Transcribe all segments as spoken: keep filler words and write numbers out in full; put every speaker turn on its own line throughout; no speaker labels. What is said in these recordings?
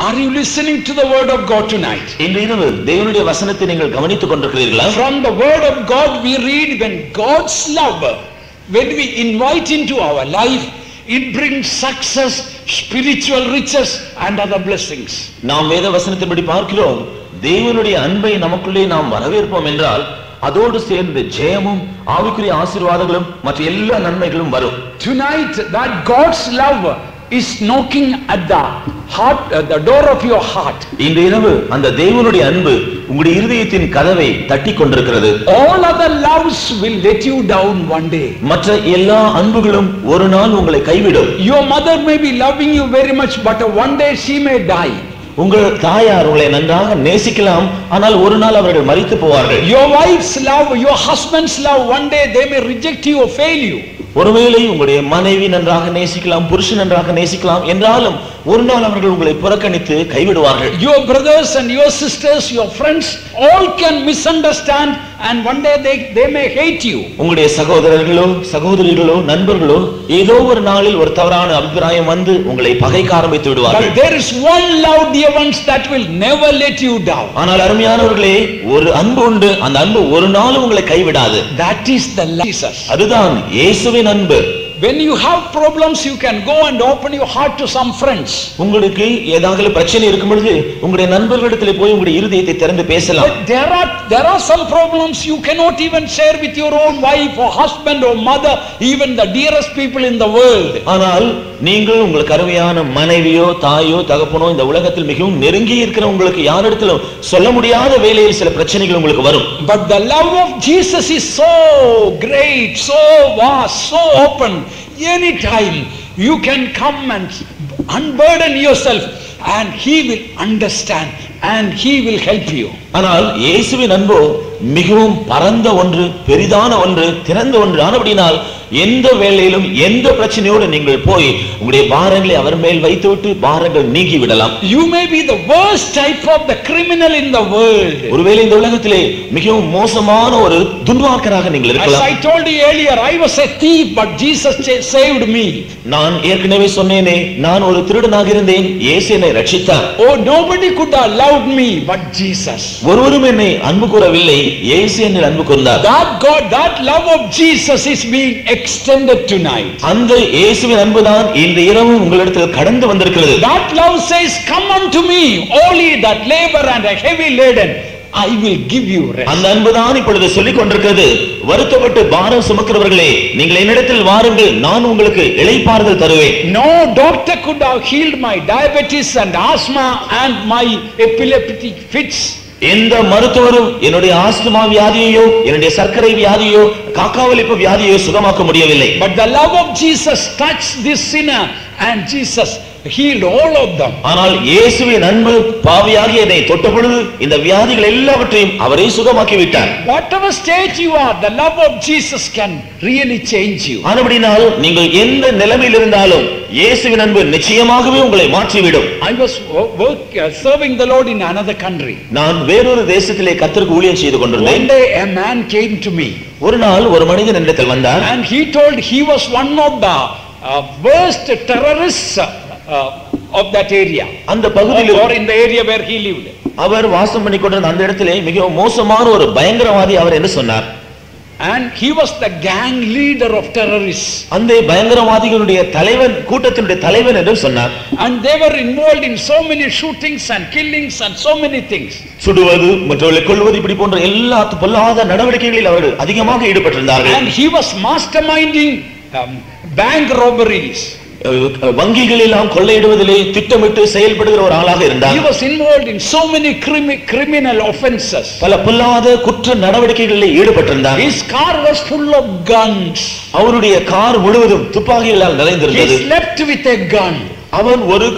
Are you listening to the word of God tonight?
இன்று இரவு தேவனுடைய வசனத்தை நீங்கள் கவனித்துக் கொண்டிருக்கிறீர்களா?
From the word of God we read when God's love, when we invite into our life, it brings success, spiritual riches and other blessings.
நாம் வேத வசனத்தின்படி பார்க்கிறோம், தேவனுடைய அன்பை நமக்குள்ளே நாம் வரவேற்போம் என்றால் அதோடு சேர்ந்து ஜெயமும் ஆவிக்குரிய ஆசீர்வாதங்களும் மற்ற எல்லா நன்மைகளும் வரும்.
Tonight that God's love is knocking at the heart, uh, the door of your heart.
இந்த இரவு அந்த தேவனுடைய அன்பு உங்களுடைய இருதயத்தின் கதவை தட்டிக் கொண்டிருக்கிறது.
All other loves will let you down one day.
மற்ற எல்லா அன்புகளும் ஒரு நாள் உங்களை கைவிடும்.
Your mother may be loving you very much, but one day she may die.
உங்கள் தாயார் உங்களை நன்றாக நேசிக்கலாம், ஆனால் ஒரு நாள் அவர்கள் மரித்து போவார்கள்.
Your wife's love, your husband's love, one day they may reject you or fail you.
ஒருவேளை உங்களுடைய மனைவி நன்றாக நேசிக்கலாம், புருஷன் நன்றாக நேசிக்கலாம், என்றாலும் ஒரு நாள் அவர்கள் உங்களை புறக்கணித்து கைவிடுவார்கள்.
Your brothers and your sisters, your friends, all can misunderstand and one day they they may hate you.
உங்களுடைய சகோதரர்களோ சகோதரிகளோ நண்பர்களோ ஏதோ ஒரு நாளில் ஒரு தவறான அபிப்பிராயம் வந்து உங்களை பகைக்க ஆரம்பித்து விடுவார்கள்.
But there is one love, dear ones, that will never let you down.
ஆனால் அருமையானவர்களே, ஒரு அன்பு உண்டு, அந்த அன்பு ஒரு நாளும் உங்களை கைவிடாது.
That is the love of Jesus.
அதுதான் இயேசுவின் அன்பு.
When you have problems, you can go and open your heart to some friends.
உங்களுக்கு ஏதாவது பிரச்சனை இருக்கும் பொழுது உங்களுடைய நண்பர்களிடத்திலே போய் உங்களுடைய இருதயத்தை திறந்து பேசலாம்.
But there are there are some problems you cannot even share with your own wife or husband or mother, even the dearest people in the world.
ஆனால் நீங்கள் உங்களுக்கு அருமையான மனைவியோ தாயோ தகப்பனோ இந்த உலகத்தில் மிகவும் நெருங்கி இருக்கிற உங்களுக்கு யாரிடத்திலும் சொல்ல முடியாத வேளையில் சில பிரச்சனைகள் உங்களுக்கு வரும்.
But the love of Jesus is so great, so vast, so open. Anytime you can come and unburden yourself and he will understand and he will help you.
ஆனால் இயேசுவின் அன்போ மிகவும் பரந்த ஒன்று, பெரிதான ஒன்று, திறந்த ஒன்று. ஆனபடினால் எந்த வேளையிலும் எந்த பிரச்சனையோடு நீங்கள் போய் உங்களுடைய பாரங்களை அவர் மேல் வைத்துவிட்டு பாரங்கள் நீங்கி விடலாம்.
You may be the worst type of the criminal in the world.
ஒருவேளை இந்த உலகத்திலே மிகவும் மோசமான ஒரு துன்மார்க்கராக நீங்கள் இருக்கலாம்.
As I told you earlier, I was a thief, but Jesus saved me.
நான் ஏற்கனவே சொன்னேனே, நான் ஒரு திருடனாக இருந்தேன், இயேசு என்னை ரட்சித்தார்.
Oh, nobody could have loved me but Jesus.
ஒருவரும் என்னை அன்பு கூறவில்லை, இயேசு என்னை அன்பு கூர்ந்தார்.
That God, that love of Jesus is being extended tonight.
அந்த இயேசுவின் அன்புதான் இந்த இரவு உங்களிடத்தில் கடந்து வந்திருக்கிறது.
That love says, come unto me, all ye that labor and are heavy laden, I will give you rest.
அந்த அன்புதான் இப்பொழுது சொல்லிக் கொண்டிருக்கிறது. வருத்தப்பட்டு பாரம் சுமக்கிறவர்களே, நீங்கள் என்னிடத்தில் வாருங்கள், நான் உங்களுக்கு இளைப்பாறுதல் தருவேன்.
No doctor could have healed my diabetes and asthma and my epileptic fits.
எந்த மருத்துவரும் என்னுடைய ஆஸ்துமா வியாதியையோ என்னுடைய சர்க்கரை வியாதியோ காக்காவலிப்பு வியாதியோ சுகமாக்க முடியவில்லை.
But the love of Jesus touched this sinner and Jesus healed all of them.
ஆனால் இயேசுவின் அன்பு பாவியாகிய என்னை தொட்ட பொழுது இந்த வியாதிகள் எல்லாவற்றையும் அவரே சுகமாக்கி விட்டார்.
Whatever stage you are, the love of Jesus can really change you.
ஆனபடினால் நீங்கள் எந்த நிலைமையில் இருந்தாலும் இயேசுவின் அன்பு நிச்சயமாகவே உங்களை மாற்றிவிடும்.
I was work, uh, serving the Lord in another country.
நான் வேறொரு தேசத்திலே கர்த்தருக்கு ஊழியம் செய்து கொண்டிருந்தேன்.
One day a man came to me.
ஒரு நாள் ஒரு மனிதன் என்னிடத்தில் வந்தார்.
And he told he was one of the uh, worst terrorists uh, of that area.
அந்த பகுதியில்
or in the area where he lived.
அவர் வாசம் பண்ணி கொண்டிருந்த அந்த இடத்திலே மிகவும் மோசமான ஒரு பயங்கரவாதி அவர் என்று சொன்னார்.
And he was the gang leader of terrorists.
அந்த பயங்கரவாதிகளுடைய தலைவன், கூட்டத்தினுடைய தலைவன் என்று சொன்னார்.
And they were involved in so many shootings and killings and so many things.
சுடுவது மற்றவர்களை கொல்வது இப்படி போன்ற எல்லா பொல்லாத நடவடிக்கைகளில் அவர்கள் அதிகமாக ஈடுபட்டிருந்தார்கள்.
And he was masterminding um, bank robberies.
வங்கிகளெல்லாம் கொள்ளையிடுவதிலே திட்டமிட்டு செயல்படுகிற ஒரு ஆளாக இருந்தார்.
He was involved in so many crimi- criminal offenses.
பல பொல்லாத குற்ற நடவடிக்கைகளில் ஈடுபட்டிருந்தார்.
His car was full of guns.
அவருடைய கார் முழுவதும் துப்பாக்கிகளால் நிறைந்திருந்தது.
He slept with a gun.
அவன் ஒரு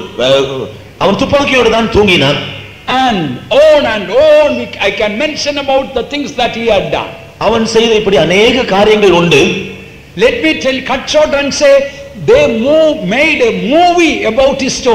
அவன் துப்பாக்கியோடு தான் தூங்கினான்.
And on and on I can mention about the things that he had done.
அவன் செய்த இப்படி अनेक காரியங்கள் உண்டு.
Let me tell, cut short and say, they move, made a movie about his story.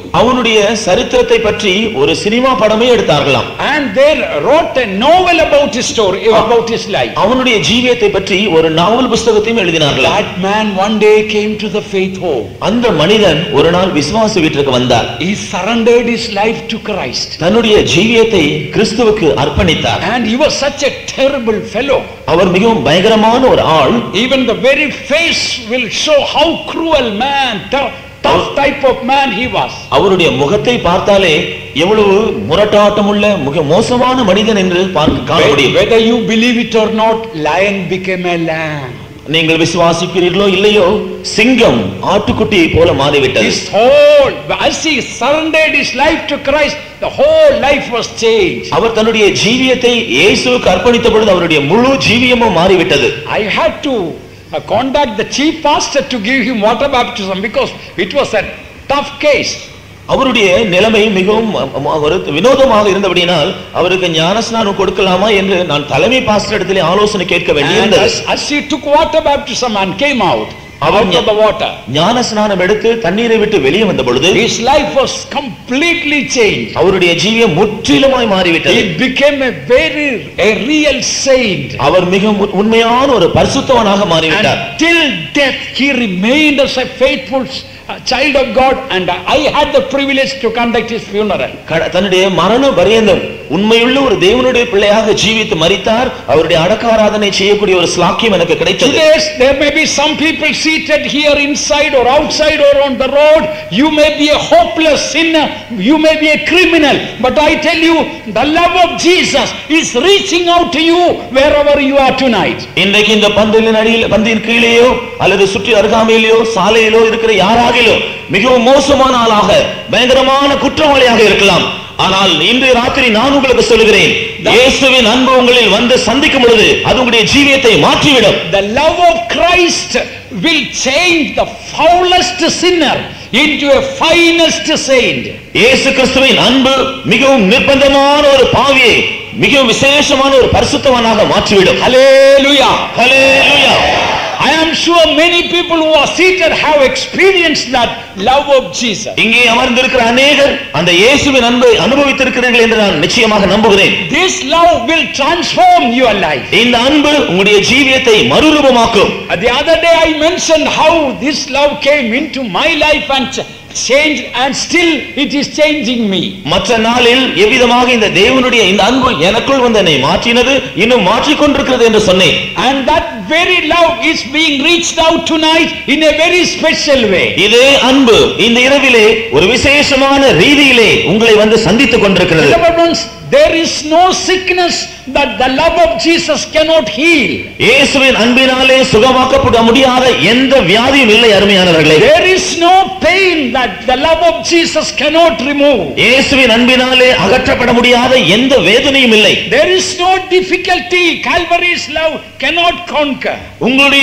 அவனுடைய சரித்திரத்தை பற்றி ஒரு சினிமா படமே எடுத்தார்களாம்.
And they wrote a novel about his story, about his life.
அவனுடைய ஜீவியத்தை பற்றி ஒரு நாவல் புத்தகத்தையும் எழுதினார்களாம்.
That man one day came to the faith home.
அந்த மனிதன் ஒரு நாள் விசுவாச வீட்டுக்கு வந்தார்.
He surrendered his life to Christ.
தன்னுடைய ஜீவியத்தை கிறிஸ்துவுக்கு அர்ப்பணித்தார்.
And he was such a terrible fellow.
அவர் மிகவும் பயங்கரமான ஒரு ஆள்.
Even the very face will show how cruel man, tough, tough type of man he was.
அவருடைய முகத்தை பார்த்தாலே எவ்வளவு முரட்டாட்டமுள்ள மிக மோசமான மனிதன் என்று பார்க்க காண முடியும்.
Whether you believe it or not, lion became a lamb.
நீங்கள் விசுவாசிக்கிறீர்களோ இல்லையோ சிங்கம் ஆட்டுக்குட்டியை போல மாறிவிட்டது.
His whole, as he surrendered his life to Christ, the whole life was changed.
அவர் தன்னுடைய ஜீவியத்தை இயேசுவுக்கு அர்ப்பணித்த பொழுது அவருடைய முழு ஜீவியமும் மாறிவிட்டது.
I had to uh, contact the chief pastor to give him water baptism because it was a tough case.
அவருடைய நிலைமை மிகவும் ஒரு வினோதமாக இருந்தபடியால் அவருக்கு ஞானஸ்நானம் கொடுக்கலாமா என்று நான் தலைமை பாஸ்டர் இடத்திலே ஆலோசனை கேட்க வேண்டியிருந்தது.
As he took water baptism and came out out of the water,
ஞானஸ்நானம் எடுத்து தண்ணீரை விட்டு வெளியே வந்த பொழுது
his life was completely changed.
அவருடைய ஜீவியம் முற்றிலுமாய் மாறிவிட்டது.
He became a very a real saint.
அவர் மிக உண்மையான ஒரு பரிசுத்தவனாக மாறிவிட்டார்.
Till death he remained as a faithful child of God, and I had the privilege to conduct his funeral.
தன்னுடைய மரண பரியந்தம் உண்மையுள்ள ஒரு தேவனுடைய பிள்ளையாக ஜீவித்து மரித்தார். அவருடைய அடக்க ஆராதனை செய்யக்கூடிய ஒரு ஸ்லாக்கியம் எனக்கு கிடைத்தது.
Today there may be some people seated here inside or outside or on the road. You may be a hopeless sinner, you may be a criminal, but I tell you the love of Jesus is reaching out to you wherever you are tonight.
இன்றைக்கு இந்த பந்தின் அடியில் பந்தின் கீழேயோ அல்லது சுற்றி அருகாமையிலோ சாலையிலோ இருக்கிற யாராகிலும் மிகவும் மோசமான ஆளாக பயங்கரமான குற்றவாளியாக இருக்கலாம். ஆனால் இன்று ராத்திரி நான் உங்களுக்கு சொல்கிறேன், இயேசுவின் அன்பு உங்களில் வந்து சந்திக்கும் பொழுது அது உங்களுடைய ஜீவியத்தை மாற்றிவிடும்.
The love of Christ will change the foulest sinner into a finest saint.
இயேசு கிறிஸ்துவின் அன்பு மிகவும் நிர்பந்தமான ஒரு பாவியை மிகவும் விசேஷமான ஒரு பரிசுத்தவனாக மாற்றிவிடும்.
Hallelujah.
Hallelujah.
I am sure many people who are seated have experienced that love of Jesus.
இங்கே அமர்ந்திருக்கிற அநேகர் அந்த இயேசுவின் அன்பை அனுபவித்திருக்கிறீர்கள் என்று நான் நிச்சயமாக நம்புகிறேன்.
This love will transform your life.
இந்த அன்பு உங்களுடைய ஜீவியத்தை மறுரூபமாக்கும்.
The other day I mentioned how this love came into my life and changed, and still it is changing me.
மற்ற நாளில் எவ்விதமாக இந்த தேவனுடைய இந்த அன்பு எனக்குள் வந்து என்னை மாற்றினது, இன்னும் மாற்றிக் கொண்டிருக்கிறது என்று சொன்னேன்.
And that very love is being reached out tonight in a very special way.
இதே அன்பு இந்த இரவிலே ஒரு விசேஷமான ரீதியிலே உங்களை வந்து சந்தித்துக் கொண்டிருக்கிறது.
There is no sickness that the love of Jesus cannot heal.
இயேசுவின் அன்பினாலே சுகமாக்கப்பட முடியாத எந்த வியாதியும் இல்லை அருமையானவர்களே.
There is no pain that the love of Jesus cannot remove.
இயேசுவின் அன்பினாலே அகற்றப்பட முடியாத எந்த வேதனையும் இல்லை.
There is no difficulty Calvary's love cannot conquer.
உங்களுடைய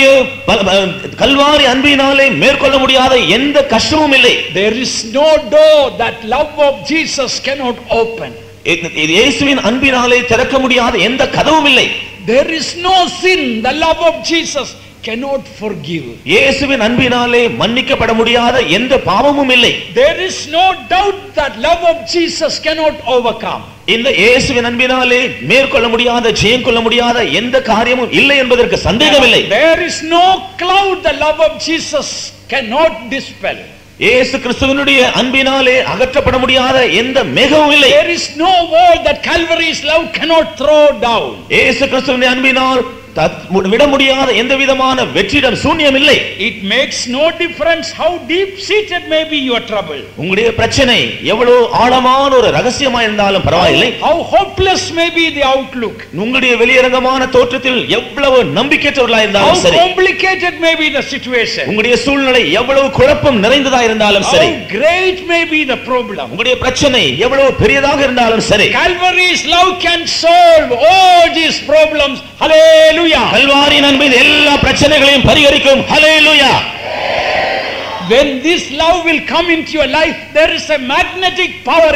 கல்வாரி அன்பினாலே மேற்கொள்ள முடியாத எந்த கஷ்டமும் இல்லை.
There is no door that love of Jesus cannot open.
இயேசுவின் அன்பினாலே திறக்க முடியாத எந்த கதவும் இல்லை.
There is no sin the love of Jesus cannot forgive.
இயேசுவின் அன்பினாலே மன்னிக்கப்பட முடியாத எந்த பாவமும் இல்லை.
There is no doubt that love of Jesus cannot overcome.
இந்த இயேசுவின் அன்பினாலே மேற்கொள்ள முடியாத ஜெயம் கொள்ள முடியாத எந்த காரியமும் இல்லை என்பதற்கு சந்தேகமில்லை.
There is no cloud the love of Jesus cannot dispel.
இயேசு கிறிஸ்துவினுடைய அன்பினாலே அகற்றப்பட முடியாத எந்த மேகமும் இல்லை.
There is no wall that Calvary's love cannot throw down.
இயேசு கிறிஸ்துவின் அன்பினால் விட முடியாத எந்த விதமான வெற்றிடம் சூன்யம் இல்லை.
It makes no difference how deep seated may be your trouble.
உங்களுடைய பிரச்சனை எவ்வளவு ஆழமான ஒரு ரகசியமா இருந்தாலும் பரவாயில்லை.
How hopeless may be the outlook.
உங்களுடைய வெளியரங்கமான தோற்றத்தில் எவ்வளவு நம்பிக்கையற்றவர்களா இருந்தாலும் சரி.
How complicated may be the situation.
உங்களுடைய சூழ்நிலை எவ்வளவு குழப்பம் நிறைந்ததா இருந்தாலும் சரி.
How great may be the problem.
உங்களுடைய பிரச்சனை எவ்வளவு பெரியதாக இருந்தாலும் சரி.
Calvary's love can solve all these problems. Hallelujah.
கல்வாரியின் அன்பு எல்லா பிரச்சனைகளையும் பரிகரிக்கும். ஹல்லேலூயா.
When this love will come into your life, there is a magnetic power in it.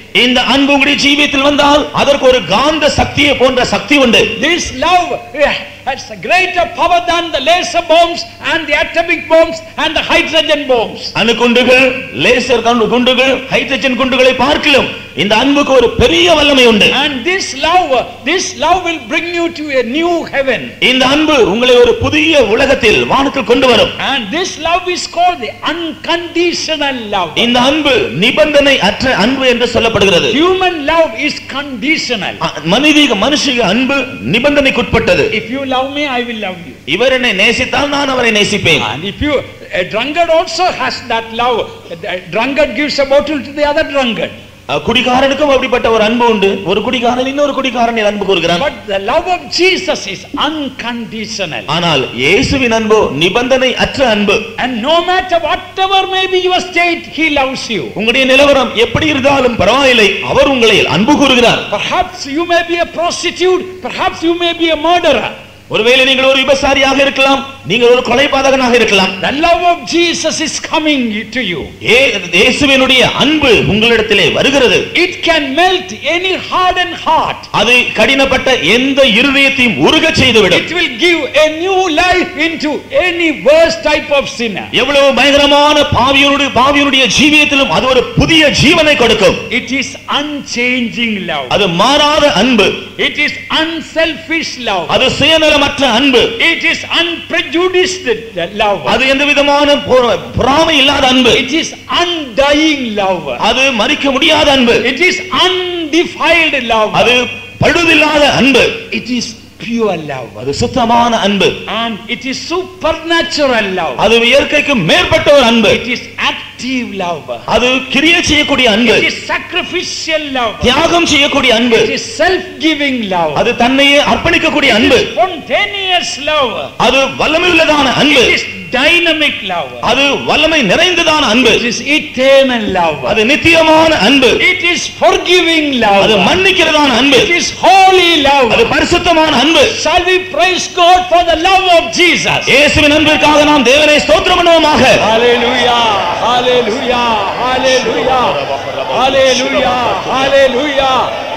இந்த அன்பு உங்களுடைய ஜீவியத்தில் வந்தால் அதற்கு ஒரு காந்த சக்தியை போன்ற சக்தி உண்டு.
This love has a greater power than the laser bombs and the atomic bombs and the hydrogen bombs.
அணுகுண்டுகள், லேசர் குண்டுகள், ஹைட்ரஜன் குண்டுகளை பார்க்கலாம் இந்த அன்புக்கு ஒரு பெரிய வல்லமை உண்டு.
And this love, this love will bring you to a new heaven.
இந்த அன்பு உங்களை ஒரு புதிய உலகத்தில் வானத்தில் கொண்டு வரும்.
And this love is called the unconditional love.
இந்த அன்பு நிபந்தனை அற்ற அன்பு என்று சொல்லப்படுகிறது.
Human love is conditional.
மனிதீக மனுஷிக அன்பு நிபந்தனைக்குட்பட்டது.
If you love me, I will love you.
இவர் என்னை நேசித்தால் நான் அவரை நேசிப்பேன்.
And if you, a drunkard also has that love. A drunkard gives a bottle to the other drunkard.
குடிகாரனுக்கும் அப்படிப்பட்ட ஒரு அன்பு உண்டு. ஒரு குடிகாரன் இன்னொரு குடிகாரனில் அன்பு கூறுகிறான்.
But the love of Jesus is unconditional.
ஆனால் இயேசுவின் அன்பு நிபந்தனை அற்ற அன்பு.
And no matter whatever may be your state, he loves you.
உங்களுடைய நிலவரம் எப்படி இருந்தாலும் பரவாயில்லை, அவர் உங்களை அன்பு கூறுகிறார்.
Perhaps you may be a prostitute, perhaps you may be a murderer.
ஒருவேளை நீங்கள் ஒரு விபசாரியாக இருக்கலாம், நீங்கள் ஒரு கொலைபாதகனாக இருக்கலாம்.
The love of Jesus is coming to you.
இயேசுவினுடைய அன்பு உங்களிடத்திலே வருகிறது.
It can melt any hardened heart.
அது கடினப்பட்ட எந்த இருதயத்தையும் உருகச் செய்துவிடும்.
It will give a new life into any worst type of sinner.
எவ்வளவு பயங்கரமான பாவியனுடைய பாவியனுடைய ஜீவியத்திலும் அது ஒரு புதிய ஜீவனை கொடுக்கும்.
It is unchanging love.
அது மாறாத அன்பு.
It is unselfish love.
அது சுயநலமற்ற அன்பு.
It is unprejudiced love.
அது எந்த விதமான பொறாமை இல்லாத அன்பு.
It is undying love.
அது மரிக்க முடியாத அன்பு.
It is undefiled love.
அது பழுதில்லாத அன்பு.
It is pure love.
அது சுத்தமான அன்பு.
And it is supernatural love.
அது இயற்கைக்கு மேற்பட்ட ஒரு அன்பு.
It is active love.
அது கிரியை செய்யக்கூடிய அன்பு.
It is sacrificial love.
தியாகம் செய்யக்கூடிய அன்பு.
It is self-giving love.
அது தன்னையே அர்ப்பணிக்கக்கூடிய அன்பு.
It is spontaneous love.
அது வல்லமையுள்ளதான அன்பு.
It is dynamic love.
அது வல்லமை நிறைந்ததான அன்பு.
It is eternal love.
அது நித்தியமான அன்பு.
It is forgiving love.
அது மன்னிக்கிறதான அன்பு.
It is holy love.
அது பரிசுத்தமான அன்பு.
Shall we praise God for the love of Jesus?
இயேசுவின் அன்பிற்காக நாம் தேவனை ஸ்தோத்திரம் பண்ணுவோமாக.
Hallelujah, hallelujah, hallelujah, hallelujah, hallelujah,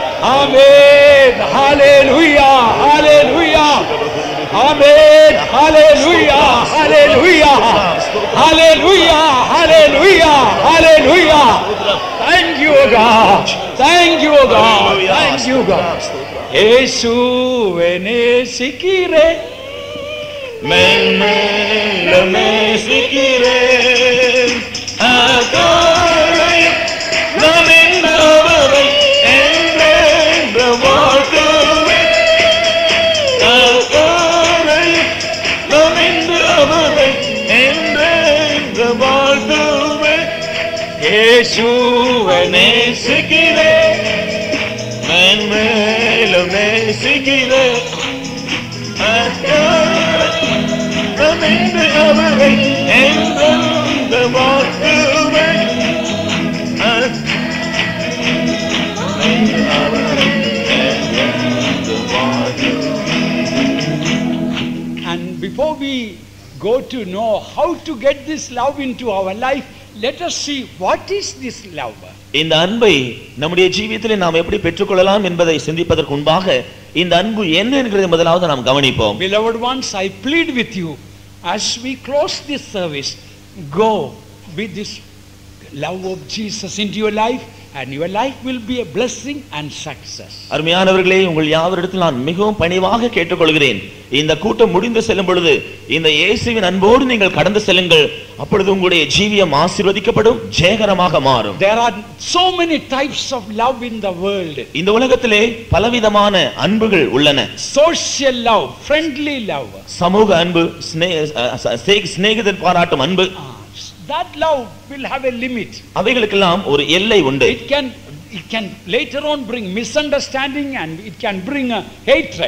amen, hallelujah, hallelujah, amen, hallelujah, hallelujah, hallelujah, hallelujah, hallelujah. Thank you God, thank you God, thank you God. Yesuwe nesikire
மென்மேல நேசிக்கிறேன் அகாலை நான் என்னவரை என்றென்று வாழ்த்துவேன் அகாலை நான் என்னவரை என்றென்று வாழ்த்துவேன் இயேசுவை நேசிக்கிறேன் மென்மேல நேசிக்கிறேன் அவரை எந்த வாழ்த்துவே
And before we go to know how to get this love into our life, let us see what is this love.
இந்த அன்பை நம்முடைய ஜீவியத்திலே நாம் எப்படி பெற்றுக்கொள்ளலாம் என்பதை சிந்திப்பதற்கு முன்பாக இந்த அன்பு என்ன என்கிறதை முதலாவது நாம் கவனிப்போம்.
Beloved ones, I plead with you as we close this service, go with this love of Jesus into your life and your life will be a blessing and success.
அருமையானவர்களே, உங்கள் யாவரிடத்தில் நான் மிகவும் பணிவாக கேட்டுக்கொள்கிறேன். இந்த கூட்டம் முடிந்து செல்லும் பொழுது இந்த இயேசுவின் அன்போடு நீங்கள் கடந்து செல்லுங்கள். அப்பொழுது உங்களுடைய ஜீவியம் ஆசீர்வதிக்கப்படும், ஜெயகரமாக மாறும்.
There are so many types of love in the world.
இந்த உலகத்திலே பலவிதமான அன்புகள் உள்ளன.
Social love, friendly love.
சமூக அன்பு, சிநேகிதன் பாராட்டும் அன்பு.
That love will have a limit.
அவைகளுக்கெல்லாம் ஒரு எல்லை உண்டு.
It can it can later on bring misunderstanding and it can bring a hatred.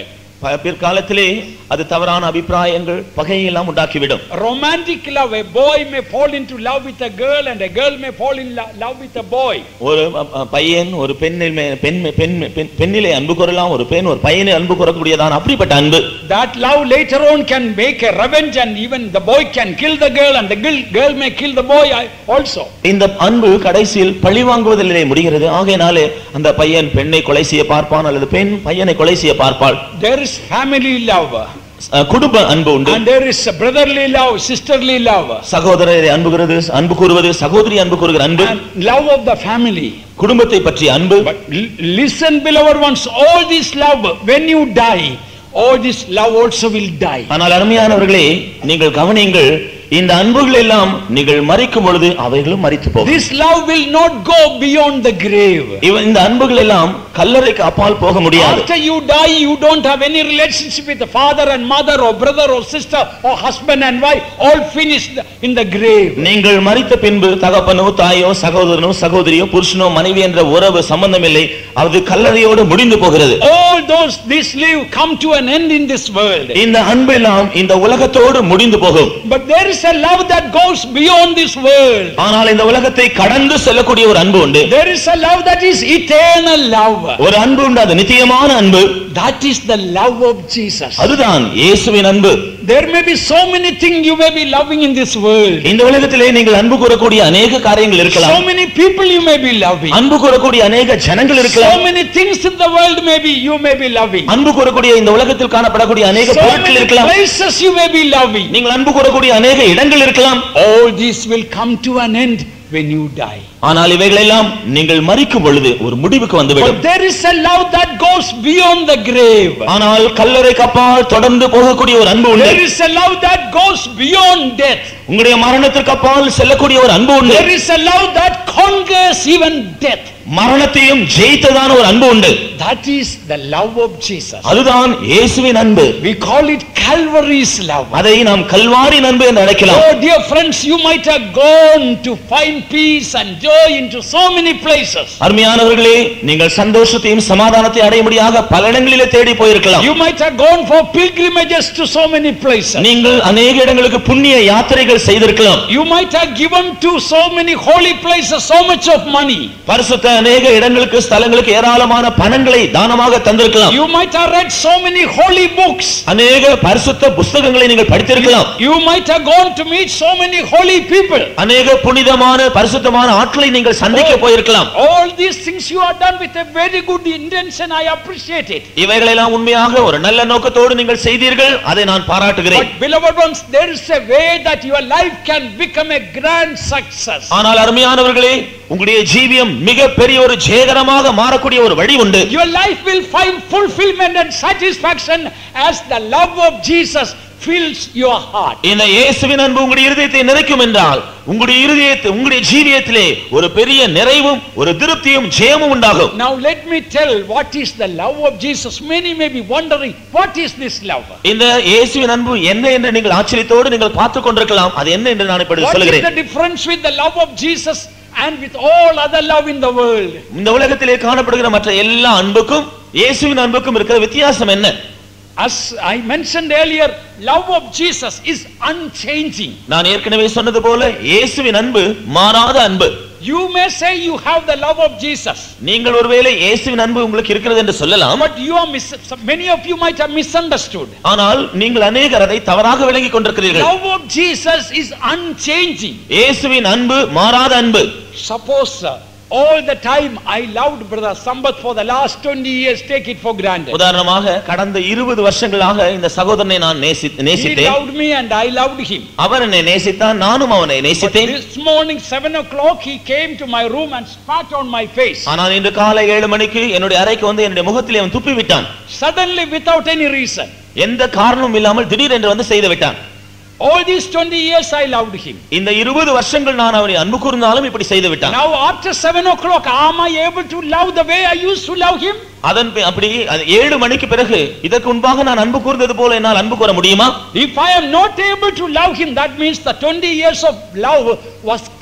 பிற்காலத்திலே அது தவறான அபிப்பிராயங்கள் பகையை எல்லாம் உண்டாக்கிவிடும்.
Romantic love, a boy may fall into love with a girl and a girl may fall in love with a boy.
ஒரு பையன் ஒரு பெண்ணில் பெண் பெண் பெண்ணிலே அன்பு கூறலாம், ஒரு பெண் ஒரு பையனை அன்பு கூறக்கூடியதான் அப்படிப்பட்ட அன்பு.
That love later on can make a revenge and even the boy can kill the girl and the girl may kill the boy also.
இந்த அன்பு கடைசியில் பழி வாங்குவதிலே முடிகிறது. ஆகையினாலே அந்த பையன் பெண்ணை கொலை செய்ய பார்ப்பான் அல்லது பெண் பையனை கொலை செய்ய பார்ப்பாள்.
There is family love,
குடும்ப அன்பு உண்டு.
and there is brotherly love, sisterly love,
சகோதரரை அன்பு கூறுவது அன்பு கூறுவது சகோதரி அன்பு கூறுகிற அன்பு,
love of the family,
குடும்பத்தை பற்றிய அன்பு.
But listen beloved ones, all this love when you die, all this love also will die.
ஆனால் அருமையானவர்களே நீங்கள் கவனியுங்கள், இந்த அன்புகள் எல்லாம் நீங்கள் மரிக்கும் பொழுது அவைகளும் மரித்து போகும்.
This love will not go beyond the grave.
இந்த அன்புகள் எல்லாம் கல்லறைக்கு அப்பால் போக முடியாது.
After you die you don't have any relationship with the father and mother or brother or sister or husband and wife, all finished in the grave.
நீங்கள் மரித்த பின்பு தகப்பனோ தாயோ சகோதரனோ சகோதரியோ புருஷனோ மனைவி என்ற உறவு சம்பந்தம் இல்லை, அது கல்லறையோடு முடிந்து போகிறது.
All those this live come to an end in this world.
இந்த அன்பு எல்லாம் இந்த உலகத்தோடு முடிந்து போகும்.
But there is a love that goes beyond this world.
ஆனால் இந்த உலகத்தை கடந்து செல்லக்கூடிய ஒரு அன்பு உண்டு.
There is a love that is eternal love.
ஒரு அன்பு உண்டு, அது நித்தியமான அன்பு.
That is the love of Jesus.
அதுதான் இயேசுவின் அன்பு.
There may be so many things you may be loving in this world.
இந்த உலகத்திலே நீங்கள் அன்பு கூறக்கூடிய अनेक காரியங்கள் இருக்கலாம்.
So many people you may be loving.
அன்பு கூறக்கூடிய अनेक ஜனங்கள் இருக்கலாம்.
So many things in the world may be you may be loving.
அன்பு கூறக்கூடிய இந்த உலகத்தில் காணப்படக்கூடிய अनेक பொருட்கள் இருக்கலாம்.
So many places you may be loving.
நீங்கள் அன்பு கூறக்கூடிய अनेक இடங்கள் இருக்கலாம்.
All this will come to an end when you die.
ஆனால் இவைகள் எல்லாம் நீங்கள் மரிக்கும் பொழுது ஒரு முடிவுக்கு வந்துவிடும்.
But there is a love that goes beyond the grave.
ஆனால் கல்லறைக்கு அப்பால் தொடர்ந்து போகக்கூடிய ஒரு அன்பு உண்டு.
There is a love that goes beyond death.
உங்களுடைய மரணத்திற்கு அப்பால் செல்லக்கூடிய ஒரு அன்பு உண்டு.
There is a love that conquers even death.
மரணத்தையும் ஜெயித்ததான ஒரு அன்பு உண்டு.
That is the love of Jesus.
அதுதான் இயேசுவின் அன்பு.
We call it Calvary's love.
அதை நாம் கல்வாரி அன்பு என்று அழைக்கலாம்.
Oh dear friends, you might have gone to find peace and joy into so many places.
அருமையானவர்களே நீங்கள் சந்தோஷத்தையும் சமாதானத்தையும் அடையும்படியாக பல இடங்களிலே தேடி போயிருக்கலாம்.
You might have gone for pilgrimages to so many places.
நீங்கள் अनेक இடங்களுக்கு புண்ணிய யாத்திரைகள் செய்திருக்கலாம்.
You might have given to so many holy places so much of money.
பரிசுத்த अनेक இடங்களுக்கு ஸ்தலங்களுக்கு ஏராளமான பணங்களை தானமாக தந்திருக்கலாம்.
You might have read so many holy books.
अनेक பரிசுத்த புத்தகங்களை நீங்கள் படித்திருக்கலாம்.
You might have gone to meet so many holy people.
अनेक புனிதமான பரிசுத்தமான ஆட்களை நீங்கள் சந்திக்க போயிருக்கலாம்.
All these things you have done with a very good intention. I appreciate it.
இவைகளை எல்லாம் உண்மையாக ஒரு நல்ல நோக்கத்தோடு நீங்கள் செய்தீர்கள், அதை நான் பாராட்டுகிறேன்.
But beloved ones, there is a way that your life can become a grand success.
ஆனால் அருமையானவர்களே உங்களுடைய ஜீவியம் மிக பெரிய ஒரு ஜெயகரமாக மாறக்கூடிய ஒரு வழி உண்டு.
Your life will find fulfillment and satisfaction as the love of Jesus fills your heart.
இந்த இயேசுவின் அன்பு உங்களுடைய இதயத்தை நிறைக்கும் என்றால் உங்களுடைய இதயத்தை உங்களுடைய ஜீவியத்திலே ஒரு பெரிய நிறைவும் ஒரு திருப்தியும் ஜெயமும் உண்டாகும்.
Now let me tell what is the love of Jesus. Many may be wondering what is this love.
இந்த இயேசுவின் அன்பு என்ன என்று நீங்கள் ஆச்சரியத்தோடு நீங்கள் பார்த்துக் கொண்டிருக்கலாம். அது என்ன என்று நான் இப்படி சொல்கிறேன்.
What is the difference with the love of Jesus and with all other love in the world?
இந்த உலகத்திலே காணப்படுகிற மற்ற எல்லா அன்புக்கும் இயேசுவின் அன்புக்கும் இருக்கிற வித்தியாசம் என்ன?
As I mentioned earlier, love of Jesus is unchanging.
நான் ஏற்கனவே சொன்னது போல இயேசுவின் அன்பு மாறாத அன்பு.
You may say you have the love of Jesus.
நீங்கள் ஒருவேளை இயேசுவின் அன்பு உங்களுக்கு இருக்கிறது என்று சொல்லலாம்.
But you are mis- many of you might have misunderstood.
ஆனால் நீங்கள் अनेகர் அதை தவறாக விளங்கிக் கொண்டிருக்கிறீர்கள்.
Love of Jesus is unchanging.
இயேசுவின் அன்பு மாறாத அன்பு.
Suppose uh, all the time I loved brother Sambat for the last twenty years, take it for granted.
உதாரணமாக கடந்த இருபது வருஷங்களாக இந்த சகோதரனை நான் நேசித்தேன்.
He loved me and I loved him.
அவர் என்னை நேசித்தான், நானும் அவனை நேசித்தேன்.
This morning seven o'clock he came to my room and spat on my face.
ஆனால் இன்று காலை ஏழு மணிக்கு என்னுடைய அறைக்கு வந்து என்னுடைய முகத்திலே அவன் துப்பி விட்டான்.
Suddenly without any reason.
எந்த காரணமும் இல்லாமல் திடீரென்று வந்து செய்து விட்டான்.
All these twenty years I loved him.
இந்த இருபது வருஷங்கள் நான் அவனை அன்பு கூர்ந்தாலும் இப்படி செய்து விட்டான்.
Now after seven o'clock am I able to love the way I used to love him?
அதன் அப்படி ஏழு மணிக்கு பிறகு இதற்கு முன்பாக நான் அன்பு கூர்ந்தது போல என்னால் அன்பு கூற முடியுமா?
If I am not able to love him, that means the twenty years of love was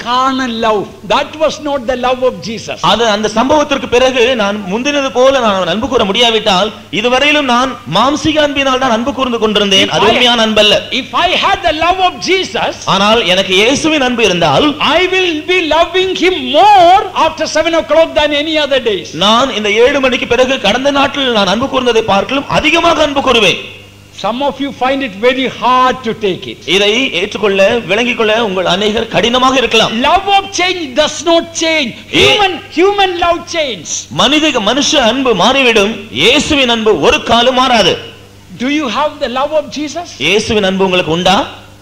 carnal love. That was not the love of Jesus.
அது அந்த சம்பவத்திற்கு பிறகு நான் முந்தினது போல நான் அன்பு கூற முடியாவிட்டால் இதுவரையிலும் நான் மாம்சீக அன்பினால் தான் அன்பு கூர்ந்து கொண்டிருந்தேன். அது உண்மையான அன்பு அல்ல.
If I had the love of Jesus,
ஆனால் எனக்கு இயேசுவின் அன்பு இருந்தால்
I will be loving him more after seven o'clock than any other days.
நான் இந்த ஏழு மணிக்கு பிறகு கடந்த நாட்களில் நான் அன்பு கூர்ந்ததை பார்க்கலும் அதிகமாக அன்பு கூறுவேன்.
Some of you find it very hard to take it.
இதை ஏற்றுக்கொள்ள விளங்கிக் கொள்ள உங்கள் அநேகர் கடினமாக இருக்கலாம்.
Love of change does not change. Human human love change.
மனித மனுஷ அன்பு மாறிவிடும். இயேசுவின் அன்பு ஒரு காலம் மாறாது.
Do you have the love of Jesus?
இயேசுவின் அன்பு உங்களுக்கு உண்டா?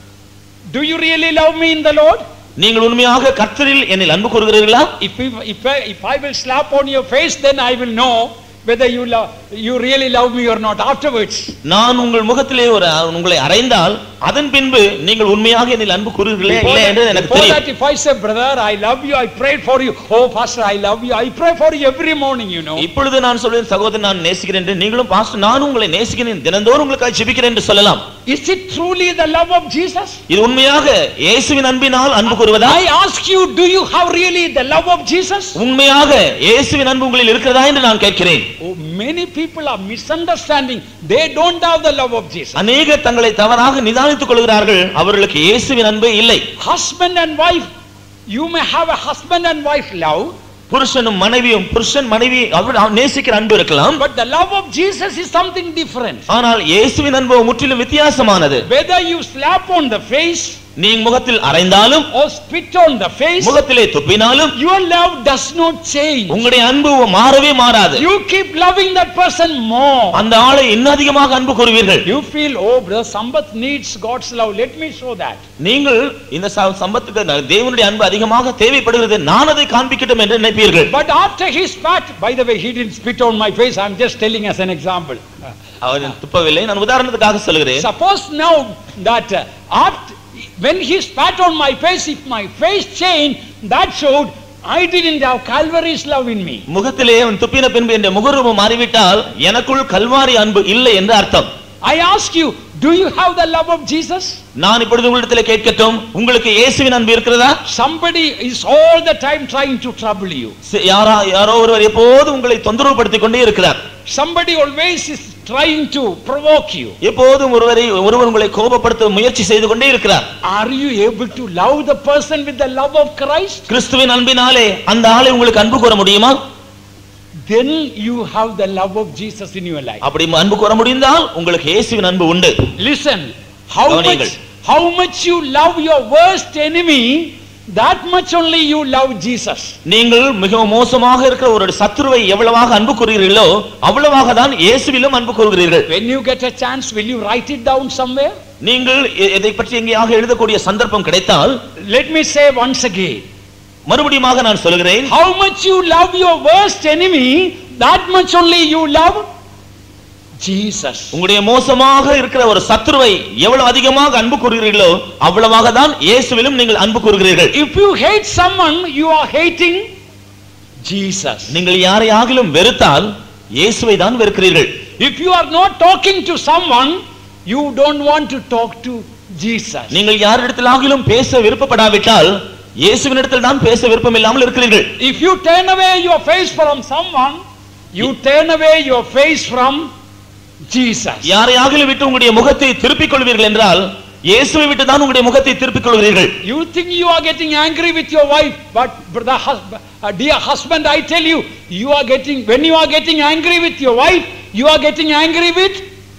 Do you really love me in the Lord?
நீங்கள் உண்மையாக கர்த்தரில் என்னில் அன்பு கூறுகிறீர்களா?
If if I, if I will slap on your face, then I will know whether you love you really love me or not afterwards.
நான் உங்கள் முகத்திலே ஒரு உங்களை அறைந்தால் அதன் பின்பு நீங்கள் உண்மையாக என்னில் அன்பு கூறுகிறீர்களா இல்லையா என்று எனக்கு தெரியும்.
That if I say, brother, I love you, I prayed for you. Oh pastor, I love you, I pray for you every morning, you know.
இப்பொழுது நான் சொல்வேன் சகோதரன் நான் நேசிக்கிறேன் என்று நீங்களும் பாஸ்டர் நான் உங்களை நேசிக்கிறேன் தினந்தோறும் உங்களுக்காக ஜெபிக்கிறேன் என்று சொல்லலாம்.
Is it truly the love of Jesus?
இது உண்மையாக இயேசுவின் அன்பினால் அன்பு கூறுவதா?
I ask you, do you have really the love of Jesus?
உண்மையாக இயேசுவின் அன்பு உங்களில் இருக்கிறதா என்று நான் கேட்கிறேன்.
Oh, many people are misunderstanding. They don't have the love of Jesus.
அநேகர் தங்களை தவறாக நிதானித்துக் கொள்கிறார்கள். அவர்களுக்கு இயேசுவின் அன்பு இல்லை.
Husband and wife, you may have a husband and wife love.
புருஷனும் மனைவியும் புருஷன் மனைவி அவர் நேசிக்கிற அன்பு இருக்கலாம்.
But the love of Jesus is something different.
ஆனால் இயேசுவின் அன்பு முற்றிலும் வித்தியாசமானது.
Whether you slap on the face,
நீங்க முகத்தில் அறைந்தாலும்
or spit on the face,
முகத்திலே துப்பினாலும்
your love does not change.
உங்களுடைய அன்பு மாறவே மாறாது.
You keep loving that person more.
அந்த ஆளை இன்னும் அதிகமாக அன்பு கூறுவீர்கள்.
You feel, oh brother Sambath needs God's love, let me show that.
நீங்கள் இந்த சம்பத்துக்கு தேவனுடைய அன்பு அதிகமாக தேவைப்படுகிறது நான் அதை காண்பிக்கட்டும் என்று நினைப்பீர்கள்.
But after he spat, by the way, he didn't spit on my face, I am just telling as an example.
அவர் துப்பவில்லை, நான் உதாரணத்துக்காக சொல்கிறேன்.
Suppose now that uh, after when he spat on my face, if my face changed, that showed I didn't have Calvary's love in me.
முகத்திலே அவன் துப்பின பின்பு என்ற முகரூபம் மாறிவிட்டால் எனக்குள் கல்வாரி அன்பு இல்லை என்று அர்த்தம்.
I ask you, do you have the love of Jesus?
நான் இப்பொழுது உங்களிடத்தில் கேட்கட்டும், உங்களுக்கு இயேசுவின் அன்பு இருக்கிறதா?
Somebody is all the time trying to trouble you.
யாரோ யாரோ ஒருவர் எப்போதும் உங்களை தொந்தரவுபடுத்திக் கொண்டே இருக்கிறார்.
Somebody always is trying to provoke you.
எப்போதும் ஒருவரை ஒருவர் உங்களை கோபப்படுத்த முயற்சி செய்து கொண்டே இருக்கிறார்.
Are you able to love the person with the love of Christ?
கிறிஸ்துவின் அன்பினாலே அந்த ஆளை உங்களுக்கு அன்பு கூற முடியுமா?
Then you have the love of Jesus in your life.
அப்படி அன்பு கூற முடிந்தால் உங்களுக்கு இயேசுவின் அன்பு உண்டு.
Listen, how much how much you love your worst enemy, that much only you love Jesus.
நீங்கள் மிகவும் மோசமாக இருக்கிற ஒரு சத்துருவை எவ்வளவாக அன்பு கூறுகிறீர்களோ அவ்வளவாக தான் இயேசுவிலும் அன்பு கூறுகிறீர்கள்.
When you get a chance, will you write it down somewhere?
நீங்கள் இதை பற்றி எங்கேயாக எழுதக்கூடிய சந்தர்ப்பம் கிடைத்தால்
let me say once again,
மறுபடியுமாக நான் சொல்கிறேன்,
how much you love your worst enemy, that much only you love Jesus.
உங்களுடைய மோசமாக இருக்கிற ஒரு சத்துருவை எவ்வளவு அதிகமாக அன்பு கூறுகிறீர்களோ அவ்வளவாக தான் இயேசுவிலும் நீங்கள் அன்பு கூறுகிறீர்கள்.
If you hate someone, you are hating Jesus.
நீங்கள் யாரையாகிலும் வெறுத்தால் இயேசுவை தான் வெறுக்கிறீர்கள்.
If you are not talking to someone, you don't want to talk to Jesus.
நீங்கள் யாரிடத்திலாகிலும் பேச விருப்பப்படாவிட்டால் இயேசுவினிடத்தில் தான் பேச விருப்பம் இல்லாமல் இருக்கிறீர்கள்.
If you turn away your face from someone, you turn away your face from Jesus.
யாரையாகிலும் விட்டு உங்களுடைய முகத்தை திருப்பிக் கொள்வீர்கள் என்றால் இயேசுவை விட்டு தான் உங்களுடைய முகத்தை திருப்பிக் கொள்வீர்கள்.
You think you are getting angry with your wife, but brother husband, uh, dear husband, I tell you, you are getting when you are getting angry with your wife, you are getting angry with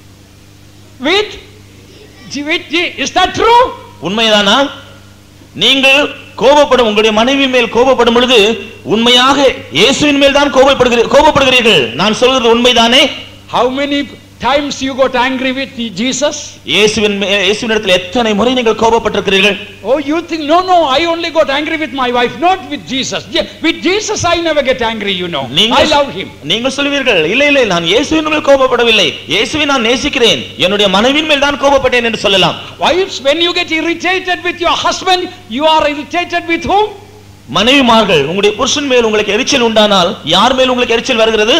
with with is that true?
உண்மைதானா? நீங்கள் கோபப்படும் உங்களுடைய மனைவி மேல் கோபப்படும் பொழுது உண்மையாக இயேசுவின் மேல் தான் கோபப்படுகிறீர்கள். நான் சொல்கிறது உண்மைதானே?
How many times you got angry with Jesus?
இயேசுவின் இயேசுவினிடத்தில் எத்தனை முறை நீங்கள் கோபப்பட்டிருக்கிறீர்கள்?
Oh, you think no no I only got angry with my wife, not with Jesus. Yeah, with Jesus I never get angry, you know. I love him.
நீங்கள் சொல்வீர்கள் இல்லை இல்லை நான் இயேசுவின் மேல் கோபப்படவில்லை, இயேசுவை நான் நேசிக்கிறேன், என்னுடைய மனைவியின் மேல் தான் கோபப்பட்டேன் என்று சொல்லலாம்.
Wives, when you get irritated with your husband, you are irritated with whom?
மனைவிமார்கள் உங்களுடைய புருஷன் மேல் உங்களுக்கு எரிச்சல் உண்டானால் யார் மேல் உங்களுக்கு எரிச்சல் வருகிறது?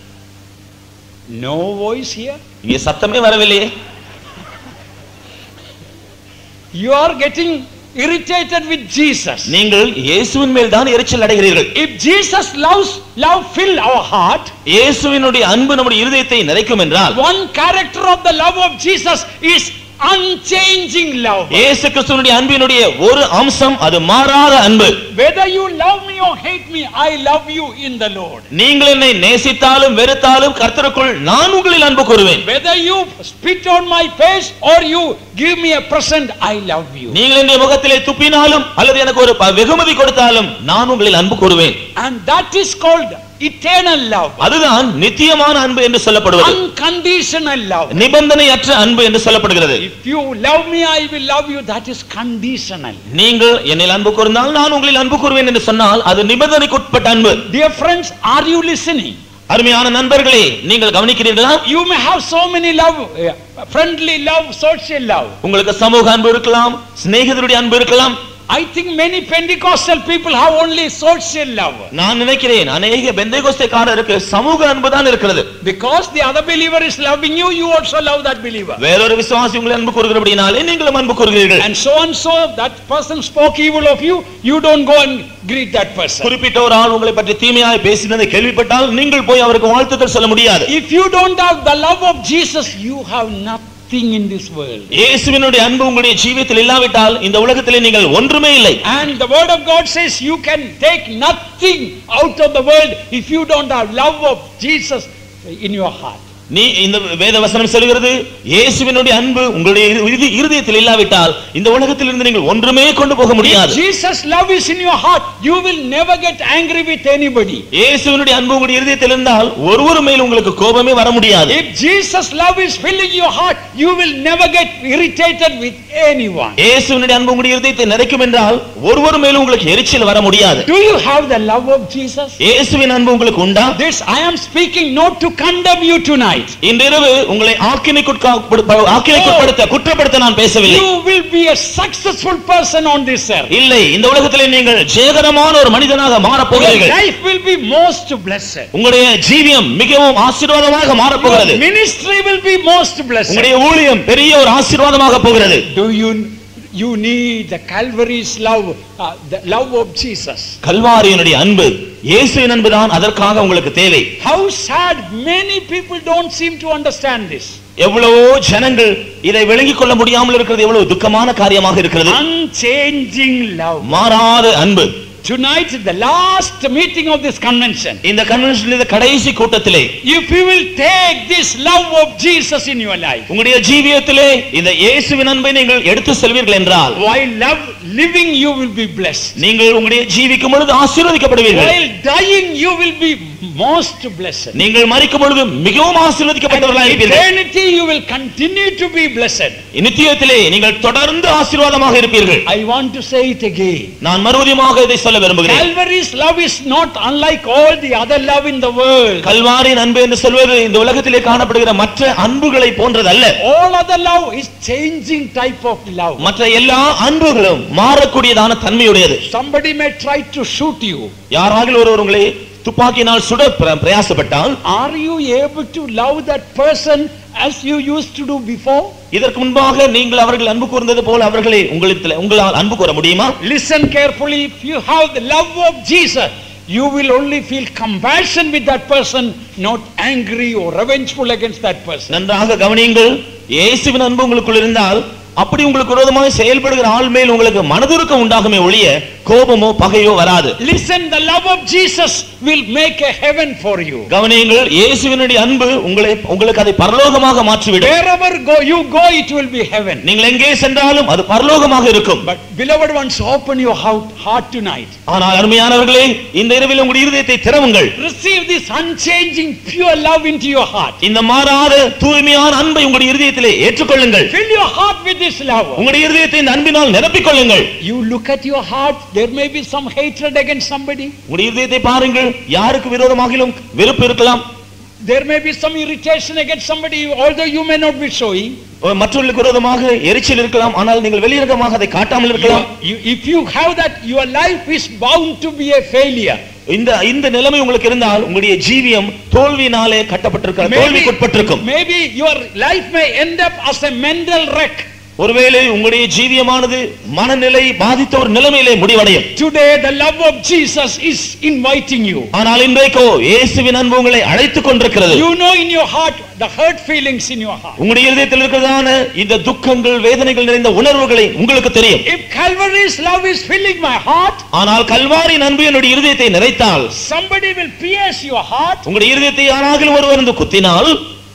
No voice here.
இங்கே சத்தமே வரவில்லையே.
You are getting irritated with Jesus.
நீங்கள் இயேசுவின் மேல் தான் எரிச்சல் அடைகிறீர்கள்.
If Jesus loves love fill our heart,
இயேசுவினுடைய அன்பு நம்முடைய இருதயத்தை நிறைக்கும் என்றால்,
one character of the love of Jesus is unchanging love.
இயேசு கிறிஸ்துவினுடைய அன்பினுடைய ஒரு அம்சம் அது மாறாத அன்பு.
Whether you love me or hate me, I love you in the Lord.
நீங்கள் என்னை நேசித்தாலும் வெறுத்தாலும் கர்த்தருக்குள் நான் உங்களில் அன்பு கூறுவேன்.
Whether you spit on my face or you give me a present, I love you.
நீங்கள் என்னுடைய முகத்திலே துப்பினாலும் அல்லது எனக்கு ஒரு வெகுமதி கொடுத்தாலும் நான் உங்களில் அன்பு கூறுவேன்.
And that is called eternal love.
அதுதான் நித்தியமான அன்பு என்று சொல்லப்படுவது.
Unconditional love.
நிபந்தனையற்ற அன்பு என்று சொல்லப்படுகிறது.
If you love me, I will love you. That is conditional.
நீங்கள் என்னில் அன்பு கூர்ந்தால் நான் உங்களில் அன்பு கூறுவேன் என்று சொன்னால் அது நிபந்தனைக்குட்பட்ட அன்பு.
Dear friends, are you listening?
அருமையான நண்பர்களே, நீங்கள் கவனிக்கிறீர்களா?
You may have so many love, friendly love, social love.
உங்களுக்கு சமூக அன்பு இருக்கலாம், சிநேகிதருடைய அன்பு இருக்கலாம்.
I think many Pentecostal people have only social love.
நான் நினைக்கிறேன் அநேக பெந்தேகோஸ்தேக்காரருக்கு சமூக அன்பு தான் இருக்கிறது.
Because the other believer is loving you, you also love that believer.
வேறொரு விசுவாசி உங்களை அன்பு கூறுகிறபடினாலே நீங்களும் அன்பு கூறுகிறீர்கள்.
And so and so that person spoke evil of you, you don't go and greet that person.
குறிப்பிட்ட ஒரு ஆள் உங்களை பற்றி தீமையாய் பேசினதை கேள்விப்பட்டால் நீங்கள் போய் அவருக்கு வாழ்த்துக்கள் சொல்ல முடியாது.
If you don't have the love of Jesus, you have nothing in this world.
இயேசுவினுடைய அன்பு உங்களுடைய ஜீவியத்தில் இல்லாவிட்டால் இந்த உலகத்திலே நீங்கள் ஒன்றுமே இல்லை.
And the word of God says you can take nothing out of the world if you don't have love of Jesus in your heart.
நீ இந்த வேத வசனம் சொல்கிறது இயேசுவினுடைய அன்பு உங்களுடைய இருதயத்தில் இல்லாவிட்டால் இந்த உலகத்தில் இருந்து நீங்கள் ஒன்றுமே கொண்டு போக முடியாது.
If Jesus love is in your heart, you will never get angry with anybody.
இயேசுவினுடைய அன்பு உங்களுடைய இருதயத்தில் இருந்தால் ஒருவர் மேல் உங்களுக்கு கோபமே வர முடியாது.
If Jesus love is filling your heart, you will never get irritated with anyone.
இயேசுவினுடைய அன்பு உங்களுடைய இருதயத்தை நிறைக்கும் என்றால் ஒருவர் மேல் உங்களுக்கு எரிச்சல் வர முடியாது.
Do you have the love of Jesus?
இயேசுவின் அன்பு உங்களுக்கு உண்டா?
This I am speaking not to condemn you tonight.
இன்றிரவு உங்களை ஆக்கினைக்குட்படுத்த குற்றப்படுத்த நான் பேசவில்லை.
You will be a successful person on this earth.
இல்லை, இந்த உலகத்திலே நீங்கள் ஜெயகரமான ஒரு மனிதனாக மாறப் போகிறீர்கள்.
Your life will be most blessed.
உங்களுடைய ஜீவியம் மிகவும் ஆசீர்வாதமாக மாறப் போகிறது.
Your ministry will be most blessed.
உங்களுடைய ஊழியம் பெரிய ஒரு ஆசீர்வாதமாக போகிறது.
Do you you need the Calvary's love, uh, the love of Jesus.
கல்வாரியினுடைய அன்பு, இயேசுவின் அன்புதான் அதற்காக உங்களுக்கு தேவை.
How sad many people don't seem to understand this.
எவ்வளவோ ஜனங்கள் இதை விளங்கிக் கொள்ள முடியாமல் இருக்கிறது. எவ்வளவு துக்கமான காரியமாக இருக்கிறது.
Unchanging love.
மாறாத அன்பு.
Tonight is the last meeting of this convention.
இந்த கன்வென்ஷனில் இந்த கடைசி கூட்டத்திலே
if you will take this love of Jesus in your life,
உங்களுடைய ஜீவியத்திலே இந்த இயேசுவின் அன்பை நீங்கள் எடுத்து செல்வீர்கள் என்றால்,
while love living you will be blessed.
நீங்கள் உங்களுடைய ஜீவிக்கும் பொழுது ஆசீர்வதிக்கப்படுவீர்கள்.
While dying you will be most blessed.
நீங்கள் மரிக்கும் பொழுது மிகவும் ஆசீர்வதிக்கப்பட்டவர்களாக இருப்பீர்கள்.
Eternity you will continue to be blessed.
நித்தியத்திலே நீங்கள் தொடர்ந்து ஆசீர்வாதமாக இருப்பீர்கள்.
I want to say it again.
நான் மறுபடியுமாக இதை சொல்ல விரும்புகிறேன்.
Calvary's love is not unlike all the other love in the world.
கல்வாரியின் அன்பு என்று சொல்வது இந்த உலகத்திலே காணப்படுகிற மற்ற அன்புகளை போன்றதல்ல.
All other love is changing type of love.
மற்ற எல்லா அன்புகளும் மாறக்கூடியதான தன்மையுடையது.
Somebody may try to shoot you.
யாராகிலும் ஒருவர் உங்களை துப்பாக்கியினால் சுட பிரயாசப்பட்டால்,
are you able to love that person as you used to do before?
இதற்கு முன்பாக நீங்கள் அவர்கள் அன்பு கூர்ந்தது போல அவர்களை உங்களிடத்தில் உங்களால் அன்பு கூற முடியுமா?
Listen carefully. If you have the love of Jesus, you will only feel compassion with that person, not angry or revengeful against that person.
நன்றாக கவனியுங்கள். இயேசுவின் அன்பு உங்களுக்குள் இருந்தால் அப்படி உங்களுக்கு விரோதமாக செயல்படுகிற ஆள் மேல் உங்களுக்கு மனதுருக்கம் உண்டாகுமே ஒழிய கோபமோ பகையோ வராது.
Listen, the love of Jesus will make a heaven for you.
கவனியுங்கள், இயேசுவினுடைய அன்பு உங்களை உங்களுக்கு அதை பரலோகமாக மாற்றிவிடும்.
Wherever go you go, it will be heaven.
நீங்கள் எங்கே சென்றாலும் அது பரலோகமாக இருக்கும்.
But beloved ones, open your heart tonight.
ஆனால் அருமையானவர்களே, இந்த இரவில் உங்களுடைய இருதயத்தை திறவுங்கள்.
Receive this unchanging pure love into your heart.
இந்த மாறாத தூய்மையான அன்பை உங்களுடைய இருதயத்திலே ஏற்றுக்கொள்ளுங்கள்.
Fill your heart with this love.
உங்களுடைய இருதயத்தை இந்த அன்பினால் நிரப்பிக் கொள்ளுங்கள்.
You look at your heart, there may be some hatred against somebody.
உங்களுடைய இதயத்தை பாருங்கள், யாருக்கு விரோதமாகிலும் வெறுப்பு இருக்கலாம்.
There may be some irritation against somebody, although you may not be showing.
மற்றவர்களுக்கு விரோதமாக எரிச்சல் இருக்கலாம், ஆனால் நீங்கள் வெளியரங்கமாக அதை காட்டாமல் இருக்கலாம்.
If you have that, your life is bound to be a failure.
இந்த இந்த நிலைமை உங்களுக்கு இருந்தால் உங்களுடைய ஜீவியம் தோல்வியினாலே கட்டப்பட்டிருக்கும், தோல்விக்குட்பட்டிருக்கும்.
Maybe your life may end up as a mental wreck.
ஒருவேளை உங்களுடைய ஜீவியமானது மனநிலை பாதித்த ஒரு நிலைமையிலே முடிவடையும்.
Today the love of Jesus is inviting you.
ஆனால் இன்றைக்கோ இயேசுவின் அன்பு உங்களை அழைத்துக் கொண்டிருக்கிறது.
You know in your heart the hurt feelings in your heart.
உங்களுடைய இதயத்தில் இருக்கிறதான இந்த துக்கங்கள் வேதனைகள் நிறைந்த உணர்வுகளை உங்களுக்கு தெரியும்.
If Calvary's love is filling my heart,
ஆனால் கல்வாரியின் அன்பு என்னுடைய இதயத்தை நிறைத்தால்,
somebody will pierce your heart,
உங்களுடைய இதயத்தை யாராகிலும் ஒருவர் வந்து குத்தினால்,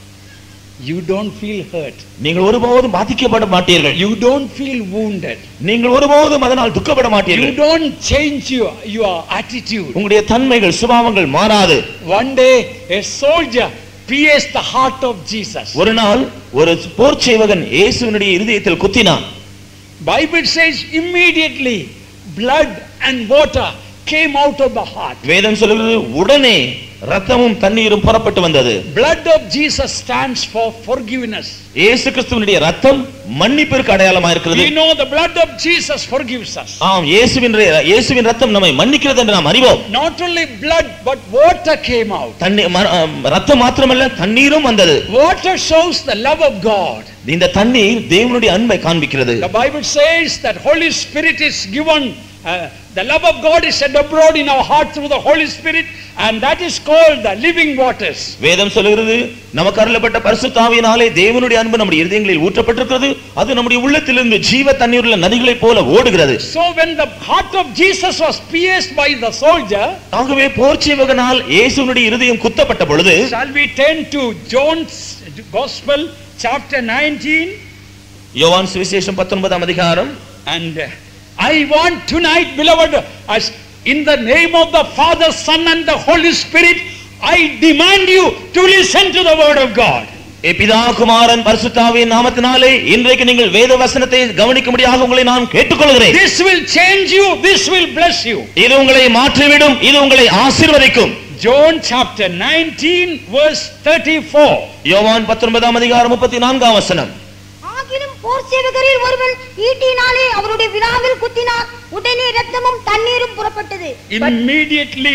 you don't feel hurt.
நீங்கள் ஒருபோதும் பாதிக்கப்பட மாட்டீர்கள்.
You don't feel wounded.
நீங்கள் ஒருபோதும் அதனால் துக்கப்பட மாட்டீர்கள்.
You don't change your your attitude.
உங்களுடைய தன்மைகள் சுபாவங்கள் மாறாது.
One day a soldier pierced the heart of Jesus.
ஒரு நாள் ஒரு போர் சேவகன் இயேசுவினுடைய இதயத்தில் குத்தினான்.
Bible says immediately blood and water came out of the heart.
வேதம் சொல்கிறது உடனே இரத்தமும் தண்ணீரும் புறப்பட்டு வந்தது.
Blood of Jesus stands for forgiveness.
இயேசு கிறிஸ்துவினுடைய இரத்தம் மன்னிப்பிற்கு அடையாளமாக இருக்கிறது.
We know the blood of Jesus forgives us.
ஆம், இயேசுவின் இயேசுவின் இரத்தம் நம்மை மன்னிக்கிறது என்று நாம் அறிவோம்.
Not only blood but water came out.
தண்ணீர் இரத்தம் மாத்திரமல்ல தண்ணீரும் வந்தது.
Water shows the love of God.
இந்த தண்ணீர் தேவனுடைய அன்பை காண்பிக்கிறது.
The Bible says that Holy Spirit is given. Uh, the love of God is shed abroad in our heart through the Holy Spirit, and that is called the living waters.
வேதம் சொல்கிறது நமக்கு அருளப்பட்ட பரிசுத்த ஆவியினாலே தேவனுடைய அன்பு நம்முடைய இதயங்களில் ஊற்றப்பட்டிருக்கிறது. அது நம்முடைய உள்ளத்திலிருந்து ஜீவ தண்ணீருள்ள நதிகளைப் போல ஓடுகிறது.
So when the heart of Jesus was pierced by the soldier,
ஆகவே போர் சேவகனால் இயேசுவினுடைய இதயம் குத்தப்பட்ட பொழுது,
shall we turn to John's Gospel chapter nineteen?
யோவான் சுவிசேஷம் பத்தொன்பதாம் அதிகாரம்.
And uh, I want tonight, beloved, as in the name of the Father, Son and the Holy Spirit, I demand you to listen to the word of God.
பிதா குமாரன் பரிசுத்த ஆவியின் நாமத்தினாலே இன்றைக்கு நீங்கள் வேத வசனத்தை கவனிக்கும்படியாக உங்களை நான் கேட்டுக்கொள்கிறேன்.
This will change you, this will bless you.
இது உங்களை மாற்றிவிடும், இது உங்களை ஆசீர்வதிக்கும்.
John chapter nineteen verse thirty-four.
யோவான் பத்தொன்பதாம் அதிகாரம் முப்பத்தி நான்காம் வசனம்.
ஆகிலும் போர் சேவகரில் ஒருவன் ஈட்டினாலே அவருடைய விலாவில் குத்தினார், உடனே இரத்தமும் தண்ணீரும் புறப்பட்டது.
Immediately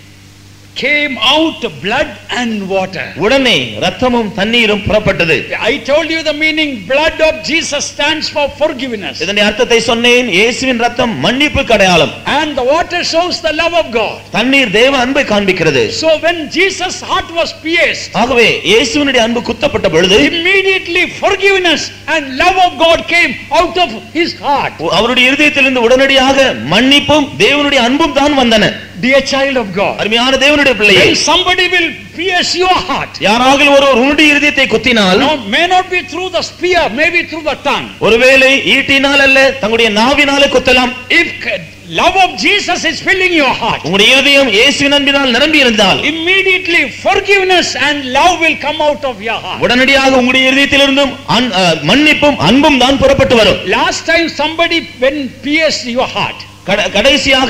came out blood and water.
உடனே இரத்தமும் தண்ணீரும் புறப்பட்டது.
I told you the meaning. Blood of Jesus stands for forgiveness.
இதன் அர்த்தத்தை சொன்னேன். இயேசுவின் இரத்தம் மன்னிப்புக்கு அடையாளம்.
And the water shows the love of God.
தண்ணீர் தேவ அன்பை காண்பிக்கிறது.
So when Jesus' heart was pierced,
ஆகவே இயேசுவினுடைய அன்பு குத்தப்பட்ட பொழுது,
immediately forgiveness and love of God came out of his heart.
அவருடைய இதயத்திலிருந்து உடனடியாக மன்னிப்பும் தேவனுடைய அன்பும் தான் வந்தன.
Dear child of God,
அருமையான தேவனுடைய பிள்ளையே,
when somebody will pierce your heart,
யாராகிலும் ஒருவர் உன்னுடைய இதயத்தை குத்தினால்,
no, may not be through the spear, maybe through the tongue.
ஒருவேளை ஈட்டினால் அல்ல தங்களுடைய நாவினாலே குத்தலாம்.
If love of Jesus is filling your heart,
உங்களுடைய இதயம் இயேசுவின் அன்பினால் நிரம்பி இருந்தால்,
immediately forgiveness and love will come out of your heart.
உடனடியாக உங்களுடைய இதயத்திலிருந்தும் மன்னிப்பும் அன்பும் தான் புறப்பட்டு வரும்.
Last time somebody when pierced your heart,
கடைசியாக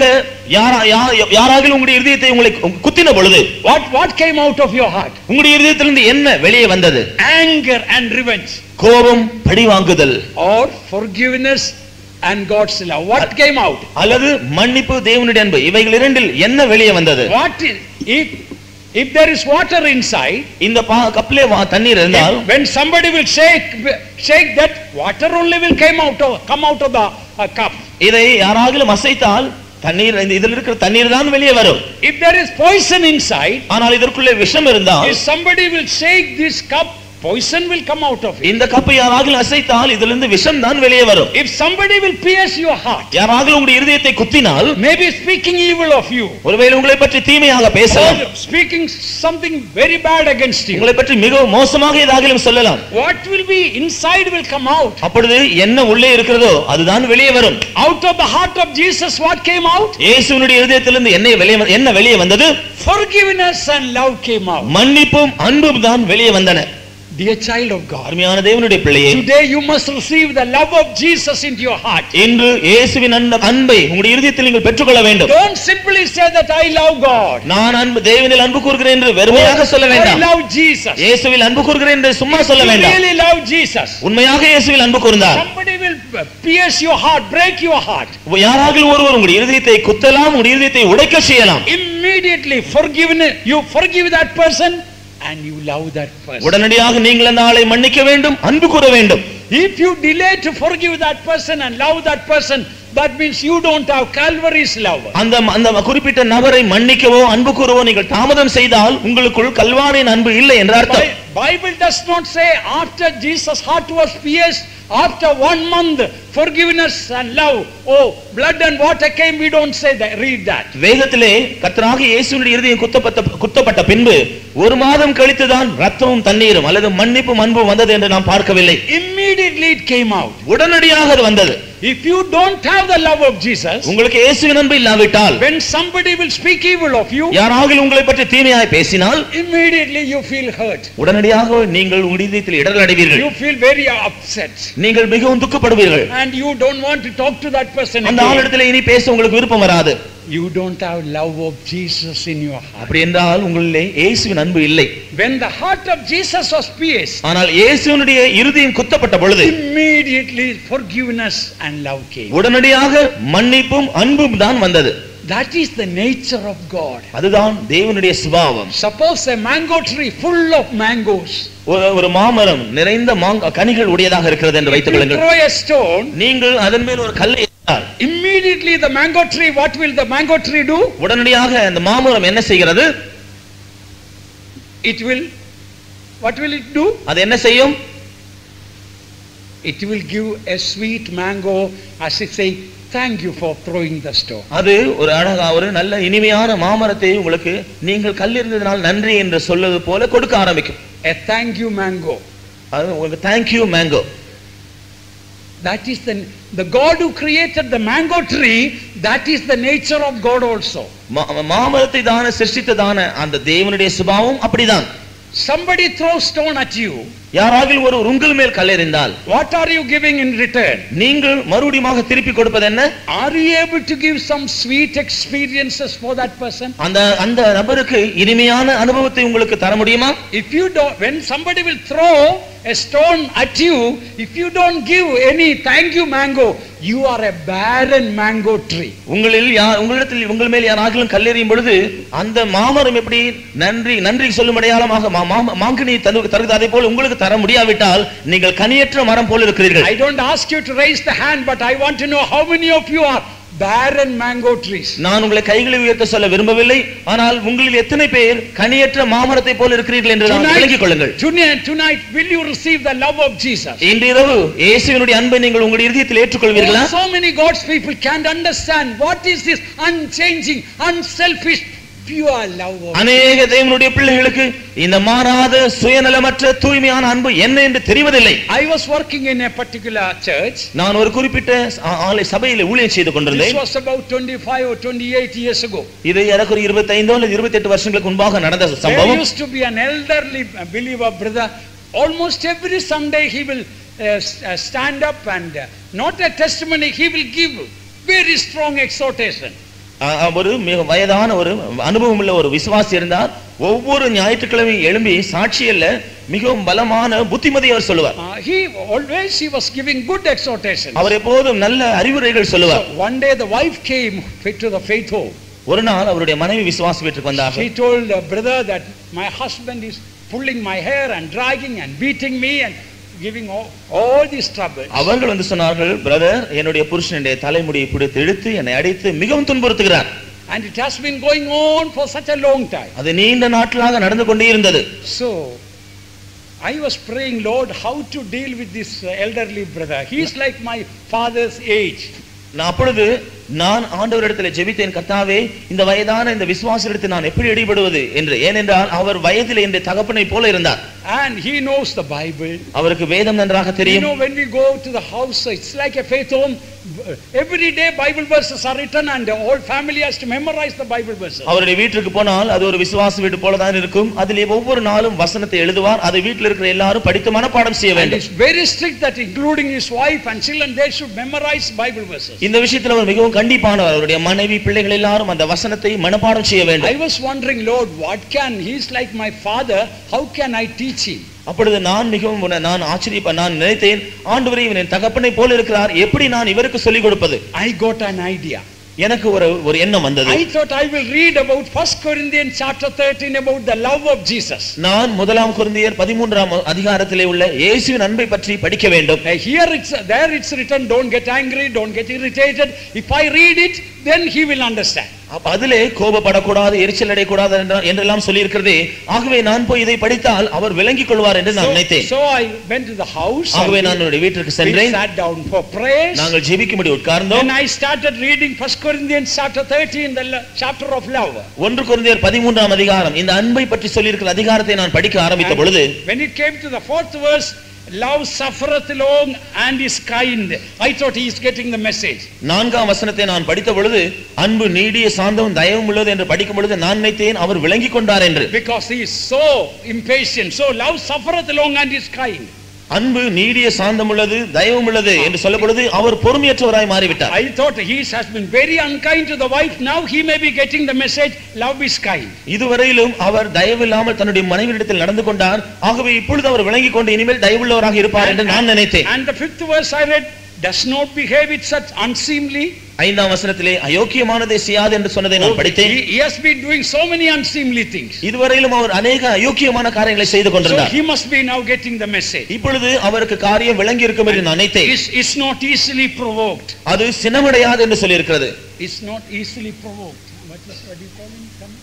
யாராகிலும் உங்களுடைய இதயத்தை உங்களை குத்தின பொழுது,
what what came out of your heart?
உங்களுடைய இதயத்திலிருந்து என்ன வெளியே வந்தது?
Anger and revenge,
கோபம், பழிவாங்குதல்,
or forgiveness and God's love. What came out?
அல்லது மன்னிப்பு, தேவனுடைய அன்பு, இவைகள் இரண்டில் என்ன வெளியே வந்தது?
What is, if if there is water inside,
இந்த கப்பிலே தண்ணீர் இருந்தால்,
when somebody will shake shake that, water only will come out of come out of the uh, cup.
இதை யாராகிலும் அசைத்தால் தண்ணீர், இதில் இருக்கிற தண்ணீர் தான் வெளியே வரும்.
If there is poison inside,
ஆனால் இதற்குள்ளே விஷம் இருந்தால்,
if somebody will shake this cup, poison will come out of it.
இந்த கப்பை யாராகிலும் அசைத்தால் இதிலிருந்து விஷம் தான் வெளியே வரும்.
If somebody will pierce your heart,
யாராகிலும் உங்களுடைய இதயத்தை குத்தினால்,
maybe speaking evil of you,
ஒருவேளை உங்களை பற்றி தீமையாக பேசலாம்,
speaking something very bad against you,
உங்களை பற்றி மிகவும் மோசமாக ஏதாகிலும் சொல்லலாம்.
what will be inside will come out.
அப்பொழுது என்ன உள்ளே இருக்கிறதோ அதுதான் வெளியே வரும்.
Out of the heart of Jesus what came out?
இயேசுவினுடைய இதயத்திலிருந்து என்ன வெளியே என்ன வெளியே வந்தது?
Forgiveness and love came out.
மன்னிப்பும் அன்பும் தான் வெளியே வந்தன.
Dear child of God,
அருமையான தேவனுடைய பிள்ளையே,
today you must receive the love of Jesus into your heart.
இன்று இயேசுவின் அன்பை உங்களுடைய இதயத்தில் நீங்கள் பெற்றுக்கொள்ள வேண்டும்.
Don't simply say that I love God.
நான் அன்பு தேவனில் அன்பு கூறுகிறேன் என்று வெறுமையாக சொல்ல வேண்டாம்.
I love Jesus.
இயேசுவில் அன்பு கூறுகிறேன் என்று சும்மா சொல்ல வேண்டாம்.
You really love Jesus.
உண்மையாக இயேசுவில் அன்பு கூர்ந்தால்,
somebody will pierce your heart, break your heart.
யாராகிலும் ஒருவர் உங்களுடைய இதயத்தை குத்தலாம், உங்களுடைய இதயத்தை உடைக்க செய்யலாம்.
Immediately forgiveness, you forgive that person and you love that person.
உடனடியாக நீங்கள் அந்த ஆளை மன்னிக்க வேண்டும், அன்பு கூற வேண்டும்.
If you delay to forgive that person and love that person, that means you don't have Calvary's love.
அந்த அந்த குறிப்பிட்ட நபரை மன்னிக்கவோ அன்பு கூறவோ நீங்கள் தாமதம் செய்தால் உங்களுக்குள் கல்வாரியின் அன்பு இல்லை என்று அர்த்தம்.
Bible does not say after Jesus' heart was pierced, after one month forgiveness and love, oh blood and water came. We don't say that. Read that.
வேதத்திலே கர்த்தராகிய இயேசுவின் இருதயம் குத்தப்பட்ட குத்தப்பட்ட பின்பு ஒரு மாதம் கழித்துதான் ரத்தமும் தண்ணீரும் அல்லது மன்னிப்பும் அன்பும் வந்தது என்று நாம் பார்க்கவில்லை.
Immediately it came out.
உடனடியாக அது வந்தது.
If you don't have the love of Jesus,
உங்களுக்கு இயேசுவின் அன்பு இல்லாவிட்டால்,
when somebody will speak evil of you,
யாராவது உங்களை பற்றி தீமையாய் பேசினால்,
immediately you feel hurt.
உடனடியாக நீங்கள் உங்கள் இதயத்தில் இடறல் அடைவீர்கள்.
You feel very upset.
நீங்கள் மிகவும் துக்கப்படுவீர்கள்.
And you don't want to talk to that person again.
அந்த ஆளிடத்தில் இனி பேச உங்களுக்கு விருப்பம் வராது.
You don't have love of Jesus in your heart.
அப்படி என்றால் உங்களிலே இயேசுவின் அன்பு இல்லை.
When the heart of Jesus was pierced,
ஆனால் இயேசுவினுடைய இருதயம் குத்தப்பட்ட பொழுது,
immediately forgiveness and love came.
உடனடியாக மன்னிப்பும் அன்பும் தான் வந்தது.
That is the nature of God.
அதுதான் தேவனுடைய சுபாவம்.
Suppose a mango tree full of mangoes.
ஒரு மாமரம் நிறைந்த கனிகள் உடையதாக இருக்கிறது என்று வைத்துக் கொள்ளுங்கள்.
Throw a stone.
நீங்கள் அதன் மேல் ஒரு கல்லை எறிந்தால்,
immediately the mango tree, what will the mango tree do?
உடனடியாக அந்த மாமரம் என்ன செய்கிறது?
It will, what will it do?
அது என்ன செய்யும்?
It will give a sweet mango, as it say, thank you for throwing the stone.
அது ஒரு அழகா ஒரு நல்ல இனிமையான மாமரத்தை உங்களுக்கு நீங்கள் கல்லெறிந்ததனால் நன்றி என்று சொல்வது போல கொடுக்க ஆரம்பிக்கும்.
A thank you mango.
அது உங்களுக்கு thank you mango.
That is the the God who created the mango tree. That is the nature of God also.
மாமரத்தை தான சிருஷ்டித்ததான அந்த தேவனுடைய சுபாவம் அப்படிதான்.
Somebody throws stone at you.
யாராகில் ஒரு உங்கள் மேல் கல்லெறிந்தால்,
what are you giving in return?
நீங்கள் மறுபடியும் திருப்பி கொடுப்பது என்ன?
Are you able to give some sweet experiences for that person?
அந்த அந்த நபருக்கு இனிமையான அனுபவத்தை உங்களுக்கு தர முடியுமா?
If you don't, when somebody will throw a stone at you, if you don't give any thank you mango, you are a barren mango tree.
உங்களில் யார் உங்களிடத்தில் உங்கள் மேல் யாராகிலும் கல்லெறியும் பொழுது அந்த மாமரம் எப்படி நன்றி நன்றி சொல்லும் அடையாளமாக மாங்கனி தருவதை போல் உங்களுக்கு தர முடியாவிட்டால் நீங்கள் கனியற்ற மரம் போல இருக்கிறீர்கள்.
I don't ask you to raise the hand, but I want to know how many of you are barren mango trees.
நான் உங்களை கைகளை உயர்த்த சொல்ல விரும்பவில்லை, ஆனால் உங்களில் எத்தனை பேர் கனியற்ற மாமரத்தை போல இருக்கிறீர்கள் என்று விளங்கிக் கொள்ளுங்கள்.
Tonight will you receive the love of Jesus?
இன்று இரவு இயேசுவினுடைய அன்பை நீங்கள் உங்களுடைய இதயத்தில் ஏற்றுக்கொள்வீர்களா?
So many God's people can't understand what is this unchanging, unselfish, pure love of
அநேக தேவனுடைய பிள்ளைகளுக்கு இந்த மாறாத சுயநலமற்ற தூய்மையான அன்பு என்ன என்று தெரிவதில்லை.
I was working in a particular church.
நான் ஒரு குறிப்பிட்ட ஆலய சபையில் ஊழியம் செய்து கொண்டிருந்தேன்.
This was about twenty-five or twenty-eight years ago.
இது ஏறக்குறைய இருபத்தைந்து அல்லது இருபத்தெட்டு வருஷங்களுக்கு முன்பாக நடந்த சம்பவம்.
There used to be an elderly believer brother. Almost every Sunday he will uh, stand up and uh, not a testimony, he will give very strong exhortation.
ஒரு மிக வயதான ஒரு அனுபவம் உள்ள ஒரு விசுவாசி இருந்தார். ஒவ்வொரு ஞாயிற்றுக்கிழமை எழும்பி சாட்சியல்ல மிகவும் பலமான புத்திமதி அவர் சொல்லுவார்.
He always he was giving good exhortation.
அவர் எப்போதும் நல்ல அறிவுரைகள் சொல்லுவார்.
One day the wife came to the faith home.
ஒரு நாள் அவருடைய மனைவி விசுவாச வீட்டுக்கு வந்தார்.
She told the brother that my husband is pulling my hair and dragging and beating me and giving all, all these troubles.
அவர்கள் வந்து சொன்னார்கள், பிரதர் என்னுடைய புருஷனுடைய தலைமுடியை பிடித்து இழுத்து என்னை அடித்து மிகவும் துன்புறுத்துகிறார்.
And it has been going on for such a long time.
அது நீண்ட நாட்களாக நடந்து கொண்டே இருந்தது.
So I was praying, Lord, how to deal with this elderly brother. He is like my father's age.
நான் அப்பொழுது நான் ஆண்டவரிடத்தில் ஜெபித்தேன், கர்த்தாவே இந்த வயதான இந்த விசுவாசியிடத்தில் நான் எப்படி ஈடுபடுவது என்று. ஏனென்றால் அவர் வயதில் என்ற தகப்பனை போல இருந்தார்.
And he knows the Bible.
அவருக்கு வேதம் நன்றாக தெரியும்.
You know, when we go to the house, it's like a faith home. Every day Bible verses are written and the whole family has to memorize the Bible verses.
அவருடைய வீட்டுக்கு போனால் அது ஒரு விசுவாச வீடு போல தான் இருக்கும். அதிலே ஒவ்வொரு நாளும் வசனத்தை எழுதுவார். அதை வீட்டில் இருக்கிற எல்லாரும் படித்து மனப்பாடம் செய்ய வேண்டும்.
It's very strict that including his wife and children, they should memorize Bible verses.
இந்த விஷயத்தில் அவர் மிகவும் கண்டிப்பானவர். அவருடைய மனைவி பிள்ளைகள் எல்லாரும் அந்த வசனத்தை மனப்பாடம் செய்ய வேண்டும்.
I was wondering, Lord, what can he is like my father, how can I teach him?
அப்பொழுது நான் மிகவும் நான் ஆச்சரியப்ப நான் நினைத்தேன், ஆண்டவரே இவன் என் தகப்பனை போல இருக்கிறார், எப்படி நான் இவருக்கு சொல்லிக் கொடுப்பது?
I got an idea.
எனக்கு ஒரு ஒரு எண்ணம் வந்தது.
I thought I will read about First Corinthians chapter thirteen about the love of Jesus.
நான் முதலாம் கொரிந்தியர் பதிமூன்றாம் அதிகாரத்திலே உள்ள இயேசுவின் அன்பை பற்றி படிக்க வேண்டும்.
Here it's there it's written, don't get angry, don't get irritated. If I read it, then he will understand.
அதிலே கோபப்படக்கூடாது, எரிச்சல் அடையக்கூடாது என்றெல்லாம் சொல்லி இருக்கிறதே. ஆகவே நான் போய் இதை படித்தால் அவர் விளங்கிக் கொள்வார் என்று நான் நினைத்தேன்.
So I went to the house.
ஆகவே நான் என்னுடைய வீட்டுக்கு சென்றேன்.
We sat down for prayers.
நாங்கள் ஜெபிக்கும்படி உட்கார்ந்தோம்.
And I started reading First Corinthians chapter thirteen, the chapter of love.
ஒன்று கொரிந்தியர் பதிமூன்றாம் அதிகாரம், இந்த அன்பை பற்றி சொல்லி இருக்கிற அதிகாரத்தை நான் படிக்க ஆரம்பித்த பொழுது,
when it came to the fourth verse, love suffereth long and is kind, I thought he is getting the message.
நான்காம் வசனத்தை நான் படித்த பொழுது, அன்பு நீடிய சாந்தமும் தயவும் உள்ளது என்று படிக்கும் பொழுது நான் நினைத்தேன் அவர் விளங்கிக் கொண்டார் என்று.
Because he is so impatient. So love suffereth long and is kind.
அன்பு நீடிய சாந்தம் உள்ளது, தயவும் உள்ளது என்று சொல்லும் பொழுது அவர் பொறுமையற்றவராய் மாறிவிட்டார்.
I thought he has been very unkind to the wife. Now he may be getting the message, love is kind.
இதுவரையிலும் அவர் தயவில்லாமல் தன்னுடைய மனைவியிடத்தில் நடந்து கொண்டார். ஆகவே இப்பொழுது அவர் விளங்கிக் கொண்டு இனிமேல் தயவுள்ளவராக இருப்பார் என்று நான் நினைத்தேன்.
And the fifth verse I read, does not behave with such unseemly.
ஐந்தாம் வசனத்திலே அயோக்கியமானதை செய்யாது என்று சொன்னதை நான் படித்தேன்.
He has been doing so many unseemly things.
இதுவரையிலும் அவர் अनेक அயோக்கியமான காரியங்களை செய்து கொண்டிருந்தார்.
So he must be now getting the message.
இப்பொழுது அவருக்கு காரியம் விளங்கி இருக்கும் என்று நான் நினைத்தேன்.
Is not easily provoked.
அது சினமடையாது என்று சொல்லி இருக்கிறது.
Is not easily provoked. What is what do you call him? Come.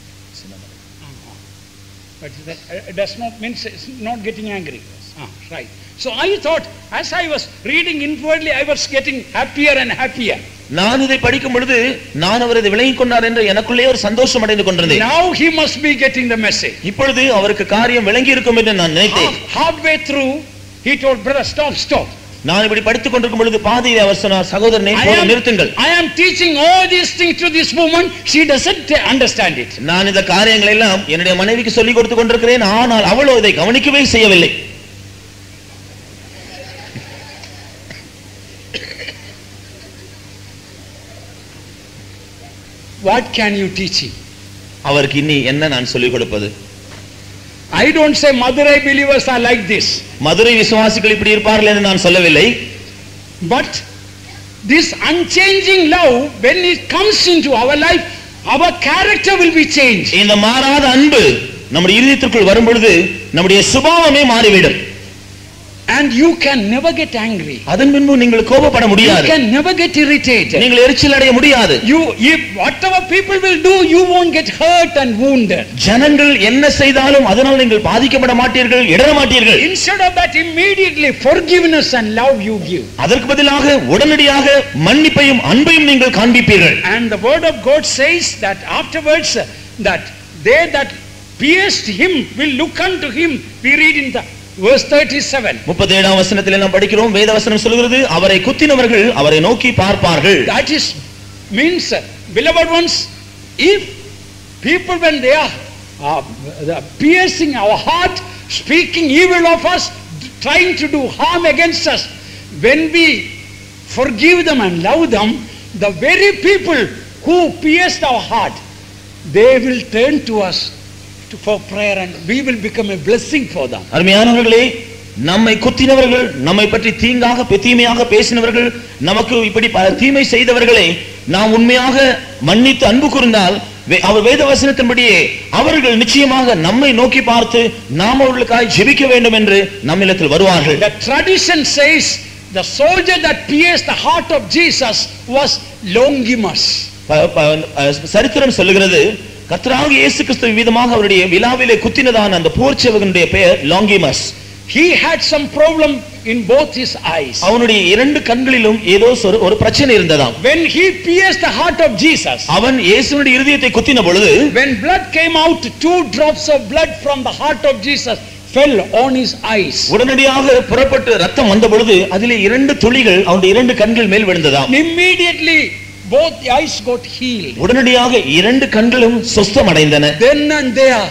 But that uh, does not mean not getting angry. Ah, right. So I thought, as I was reading inwardly, I was getting happier and happier.
நான் இதை படிக்கும் பொழுது நான் அவர் இதை விளங்கிக் கொண்டார் என்று எனக்குள்ளே ஒரு சந்தோஷம் அடைந்து கொண்டிருந்தேன்.
Now he must be getting the message.
இப்பொழுது அவருக்கு காரியம் விளங்கி இருக்கும் என்று நான் நினைத்தேன்.
Halfway through, he told, brother, stop, stop.
நான் இப்படி படித்துக் கொண்டிருக்கும் பொழுது பாதியிலே அவர் சொன்னார், சகோதரனே போதும் நிறுத்துங்கள்.
I am teaching all these things to this woman, she doesn't understand it.
நான் இந்த காரியங்களை எல்லாம் என்னுடைய மனைவிக்கு சொல்லிக் கொடுத்து கொண்டிருக்கிறேன், ஆனால் அவளோ இதை கவனிக்கவே செய்யவில்லை.
What can you teach him?
அவருக்கு இன்னி என்ன நான் சொல்லிக் கொடுப்பது?
I don't say Madurai believers are like this.
Madurai விசுவாசிகள் இப்படி இருப்பார்கள் என்று நான் சொல்லவில்லை.
But this unchanging love, when it comes into our life, our character will be changed.
இந்த மாறாத அன்பு நம்முடைய இதயத்திற்குள் வரும் பொழுது நம்முடைய சுபாவமே மாறிவிடும்.
And you can never get angry.
அதன் பின்பு நீங்கள் கோபப்பட முடியாது.
You can never get irritated.
நீங்கள் எரிச்சல் அடைய முடியாது.
You, if whatever people will do, you won't get hurt and wounded.
ஜனங்கள் என்ன செய்தாலும் அதனால் நீங்கள் பாதிக்கப்பட மாட்டீர்கள், இடற மாட்டீர்கள்.
Instead of that, immediately forgiveness and love you give.
அதற்கு பதிலாக உடனடியாக மன்னிப்பையும் அன்பையும் நீங்கள் காண்பிப்பீர்கள்.
And the word of God says that afterwards that they that pierced him will look unto him. We read in the verse thirty-seven.
முப்பத்தேழாம் வசனத்திலே நாம் படிக்கிறோம், வேத வசனம் சொல்கிறது, அவரை குத்தினவர்கள் அவரை நோக்கி பார்ப்பார்கள்.
That is means, beloved ones, if people when they are uh, piercing our heart, speaking evil of us, trying to do harm against us, when we forgive them and love them, the very people who pierced our heart, they will turn to us for prayer and we will become a blessing for them.
அருமையானவர்களே, நம்மை குத்தினவர்கள், நம்மை பற்றி தீங்காக தீமையாக பேசினவர்கள், நமக்கு இப்படி தீமை செய்தவர்களை நாம் உண்மையாக மன்னித்து அன்பு கூர்ந்தால் அவர் வேத வசனத்தின்படியே அவர்கள் நிச்சயமாக நம்மை நோக்கி பார்த்து நாம் அவர்களுக்காக ஜெபிக்க வேண்டும் என்று நம்மிடத்தில் வருவார்கள்.
The tradition says the soldier that pierced the heart of Jesus was Longimus.
சரித்திரம் சொல்லுகிறது, கர்த்தராகிய இயேசு கிறிஸ்து விதமாக அவருடைய விலாவிலே குத்தினதான அந்த போர்ச்சேவகனுடைய பெயர் லாங்கிமஸ்.
He had some problem in both his eyes.
அவனுடைய இரண்டு கண்களிலும் ஏதோ ஒரு பிரச்சனை இருந்ததாம்.
When he pierced the heart of Jesus,
அவன் இயேசுவினுடைய இதயத்தை குத்தின பொழுது,
when blood came out, two drops of blood from the heart of Jesus fell on his eyes.
உடனடியாக புறப்பட்டு ரத்தம் வந்த பொழுது அதிலே இரண்டு துளிகள் அவனுடைய இரண்டு கண்கள் மேல் விழுந்ததாம்.
Immediately both the eyes got healed.
உடனடியாக இரண்டு கண்களும் சுஸ்தம் அடைந்தன.
Then and there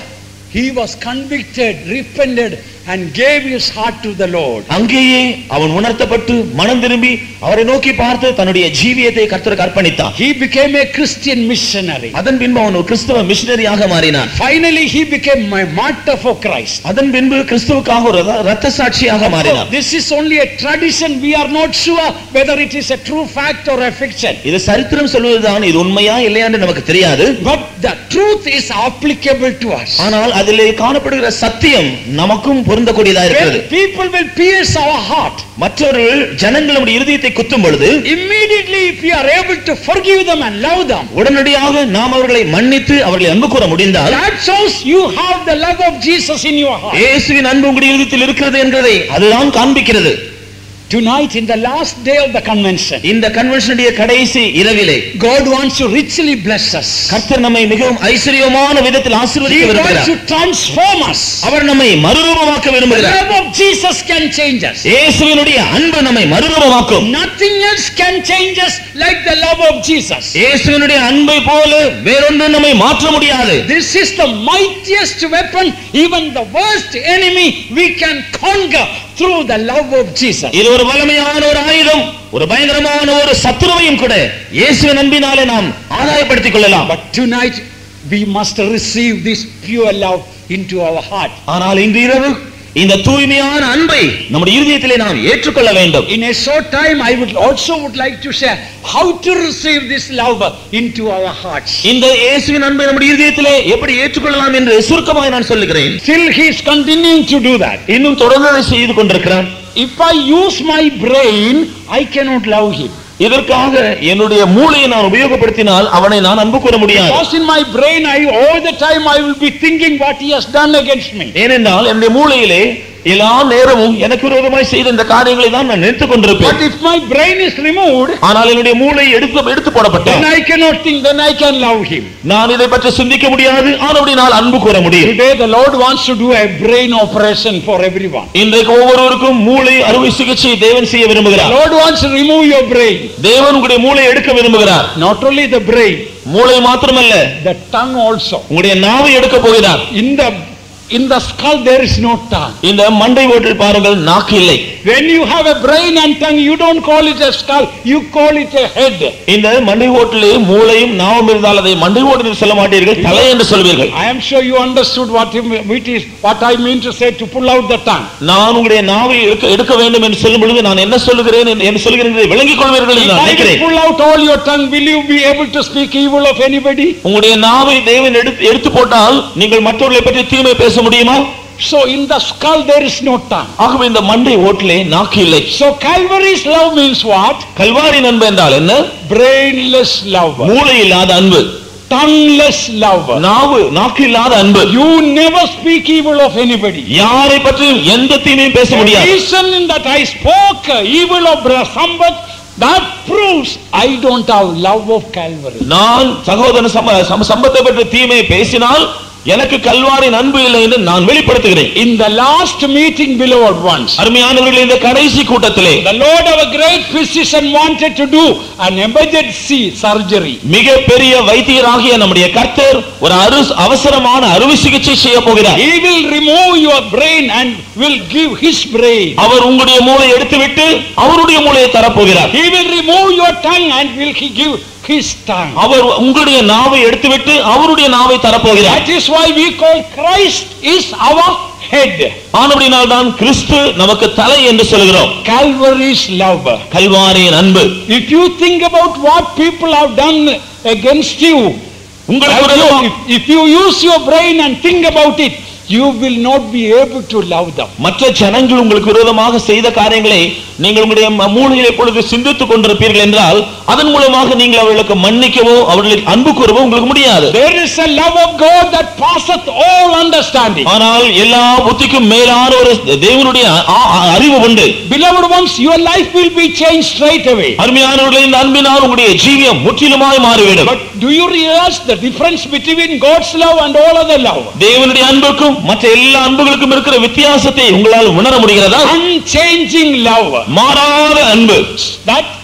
he was convicted, repented and gave his heart to the Lord.
அங்கேயே அவன் உணர்த்தப்பட்டு மனம் திரும்பி அவரை நோக்கி பார்த்து தன்னுடைய ஜீவியத்தை கர்த்தருக்கு அர்ப்பணித்தான்.
He became a Christian missionary.
அதன் பின்பு அவன் ஒரு கிறிஸ்தவ மிஷனரியாக மாறினான்.
Finally he became my martyr for Christ.
அதன் பின்பு கிறிஸ்துவுக்காக ஒரு இரத்த சாட்சியாக மாறினான்.
This is only a tradition. We are not sure whether it is a true fact or a fiction.
இது சரித்திரம் சொல்வதுதான், இது உண்மையா இல்லையா என்று நமக்கு தெரியாது.
But the truth is applicable to us.
ஆனால் அதிலே காணப்படுகிற சத்தியம் நமக்கும் பொருந்தக்கூடியதா இருக்கிறது.
People will pierce our heart.
மற்றவர்கள் ஜனங்களுடைய இதயத்தை குத்தும் பொழுது
immediately if we are able to forgive them and love them,
உடனடியாக நாம் அவர்களை மன்னித்து அவர்களை அன்பு கூற முடிந்தால்,
that shows you have the love of Jesus in your heart.
இயேசுவின் அன்பு உங்களுடைய இதயத்தில் இருக்கிறது என்பதை அதுதான் காண்பிக்கிறது.
Tonight in the last day of the convention,
இந்த கன்வென்ஷனுடைய கடைசி இரவிலே
God wants to richly bless us.
கர்த்தர் நம்மை மிகவும் ஐஸ்வரியமான விதத்தில் ஆசீர்வதிக்க விரும்புகிறார்.
He wants to transform us.
அவர் நம்மை மறுரூபமாக்க விரும்புகிறார்.
The love of Jesus can change us.
இயேசுவினுடைய அன்பு நம்மை மறுரூபமாக்கும்.
Nothing else can change us like the love of Jesus.
இயேசுவினுடைய அன்பை போல வேறொன்று நம்மை மாற்ற முடியாது.
This is the mightiest weapon. Even the worst enemy we can conquer through the love of Jesus.
இது ஒரு வல்லமையான ஒரு ஆயுதம், ஒரு பயங்கரமான ஒரு சத்துருவையும் கூட இயேசுவின் அன்பினாலே நாம் ஆதாயப்படுத்திக் கொள்ளலாம்.
But tonight we must receive this pure love into our heart.
ஆனால் இன்று இரவு இந்த தூய்மையான அன்பை நம்முடைய இதயத்திலே நாம் ஏற்றுக்கொள்ள வேண்டும்.
In a short time I would also would like to share how to receive this love into our hearts.
இந்த இயேசுவின் அன்பை நம்முடைய இதயத்திலே எப்படி ஏற்றுக்கொள்ளலாம் என்று சுருக்கமாக நான் சொல்லுகிறேன்.
Still he is continuing to do that.
இன்னும் தொடர்ந்து அதை செய்து கொண்டிருக்கிறான்.
If I use my brain, I cannot love him.
இதற்காக என்னுடைய மூளையை நான் உபயோகப்படுத்தினால் அவனை நான் அன்பு கூற முடியாது.
Because in my brain I all the time I will be thinking what he has done against me.
ஏனென்றால் என்னுடைய மூளையிலே எல்லா நேரமும் எனக்கு விரோதமாய் செய்த இந்த காரியங்களை தான் நான் நினைத்துக் கொண்டிருப்பேன்.
But if my brain is removed,
ஆனால் என்னுடைய மூளை எடுத்து எடுத்து போடப்பட்டால்,
then I cannot think, then I can love him.
நான் இதை பற்றி சிந்திக்க முடியாது, ஆனால் நான் அன்பு கூற முடியும்.
Today the Lord wants to do a brain operation for everyone.
இன்றைக்கு ஒவ்வொருவருக்கும் மூளை அறுவை சிகிச்சை தேவன் செய்ய விரும்புகிறார்.
The Lord wants to remove your brain.
தேவன் உங்களுடைய மூளை எடுக்க விரும்புகிறார்.
Not only the brain,
மூளை மாத்திரமல்ல,
the tongue also.
உங்களுடைய நாவை எடுக்க போகிறார்.
In the in the skull there is no tongue.
இந்த மண்டை ஓட்டில் பாருங்கள், நாக்கு இல்லை.
When you have a brain and tongue, you don't call it a skull, you call it a head.
இந்த மண்டை ஓட்டிலே மூளையும் நாவும் இருந்தால் அதை மண்டை ஓட்டு என்று சொல்ல மாட்டீர்கள், தலை என்று சொல்வீர்கள்.
I am sure you understood what it is, what I mean to say, to pull out the tongue.
நான் உங்களுடைய நாவை எடுக்க எடுக்க வேண்டும் என்று சொல்லும் பொழுது நான் என்ன சொல்லுகிறேன் என்று சொல்கிறேன் என்று விளங்கிக் கொள்வீர்கள் என்று நான் நினைக்கிறேன்.
If I pull out all your tongue, will you be able to speak evil of anybody?
உங்களுடைய நாவை தேவன் எடுத்து எடுத்து போட்டால் நீங்கள் மற்றவர்களை பற்றி தீமை பேச முடியுமா?
So in the skull there is no tongue.
ஆகவே இந்த மண்டை ஓட்டிலே நாக்கு இல்லை.
So Calvary's love means what?
Kalvari அன்பு என்றால் என்ன?
Brainless love.
மூளை இல்லாத அன்பு.
Tongueless love.
நாவு நாக்கு இல்லாத அன்பு.
You never speak evil of anybody.
யாரை பற்றியும் எந்த தீமையும் பேச முடியாது.
The reason that I spoke evil of Sambat, that proves I don't have love of Calvary.
நான் சகோதரன் சம்பத்தை பற்றி தீமையை பேசினால் எனக்கு கல்வாரின் அன்பு இல்லை என்று நான் வெளிப்படுத்துகிறேன்.
In the last meeting, beloved ones,
அருமையானவர்களே, இந்த கடைசி கூட்டத்திலே
the Lord, our great physician, wanted to do an emergency surgery.
மிக பெரிய வைத்தியராகிய நம்முடைய கர்த்தர் ஒரு அவசரமான அறுவை சிகிச்சை செய்ய போகிறார்.
He will remove your brain and will give his brain.
அவர் உங்களுடைய மூளை எடுத்துவிட்டு அவருடைய மூளையை தரப்போகிறார்.
He will remove your tongue and will he give his tongue.
அவர் உங்களுடைய நாவை எடுத்துவிட்டு அவருடைய நாவை தரப்போகிறார்.
That is why we call Christ is our head.
ஆனபடியால் தான் கிறிஸ்து நமக்கு தலை என்று சொல்கிறோம்.
Calvary's love.
கல்வாரியின் அன்பு.
If you think about what people have done against you, உங்களுக்கு if you use your brain and think about it, you will not be able to love them.
மற்ற ஜனங்கள் உங்களுக்கு விரோதமாக செய்த காரியங்களை நீங்கள் உங்களுடைய மூளையிலே பொழுது சிந்தித்துக் கொண்டிருப்பீர்கள் என்றால் அதன் மூலமாக நீங்கள் அவர்களுக்கு மன்னிக்கவோ அவர்களுக்கு அன்பு கூறவோ உங்களுக்கு முடியாது.
There is a love of God that passeth all understanding.
ஆனால் எல்லா புத்திக்கும் மேலான ஒரு தேவனுடைய அறிவு உண்டு.
Beloved ones, your life will be changed straight away.
அருமையானவர்களே, இந்த அன்பினால் உங்களுடைய ஜீவியம் முற்றிலுமாய் மாறிவிடும்.
But do you realize the difference between God's love and all other love?
தேவனுடைய அன்புக்கும் மற்ற எல்லா அன்புகளுக்கும் இருக்கிற வித்தியாசத்தை உங்களால் உணர முடிகிறதா?
Unchanging love.
மாறாத அன்பு.
That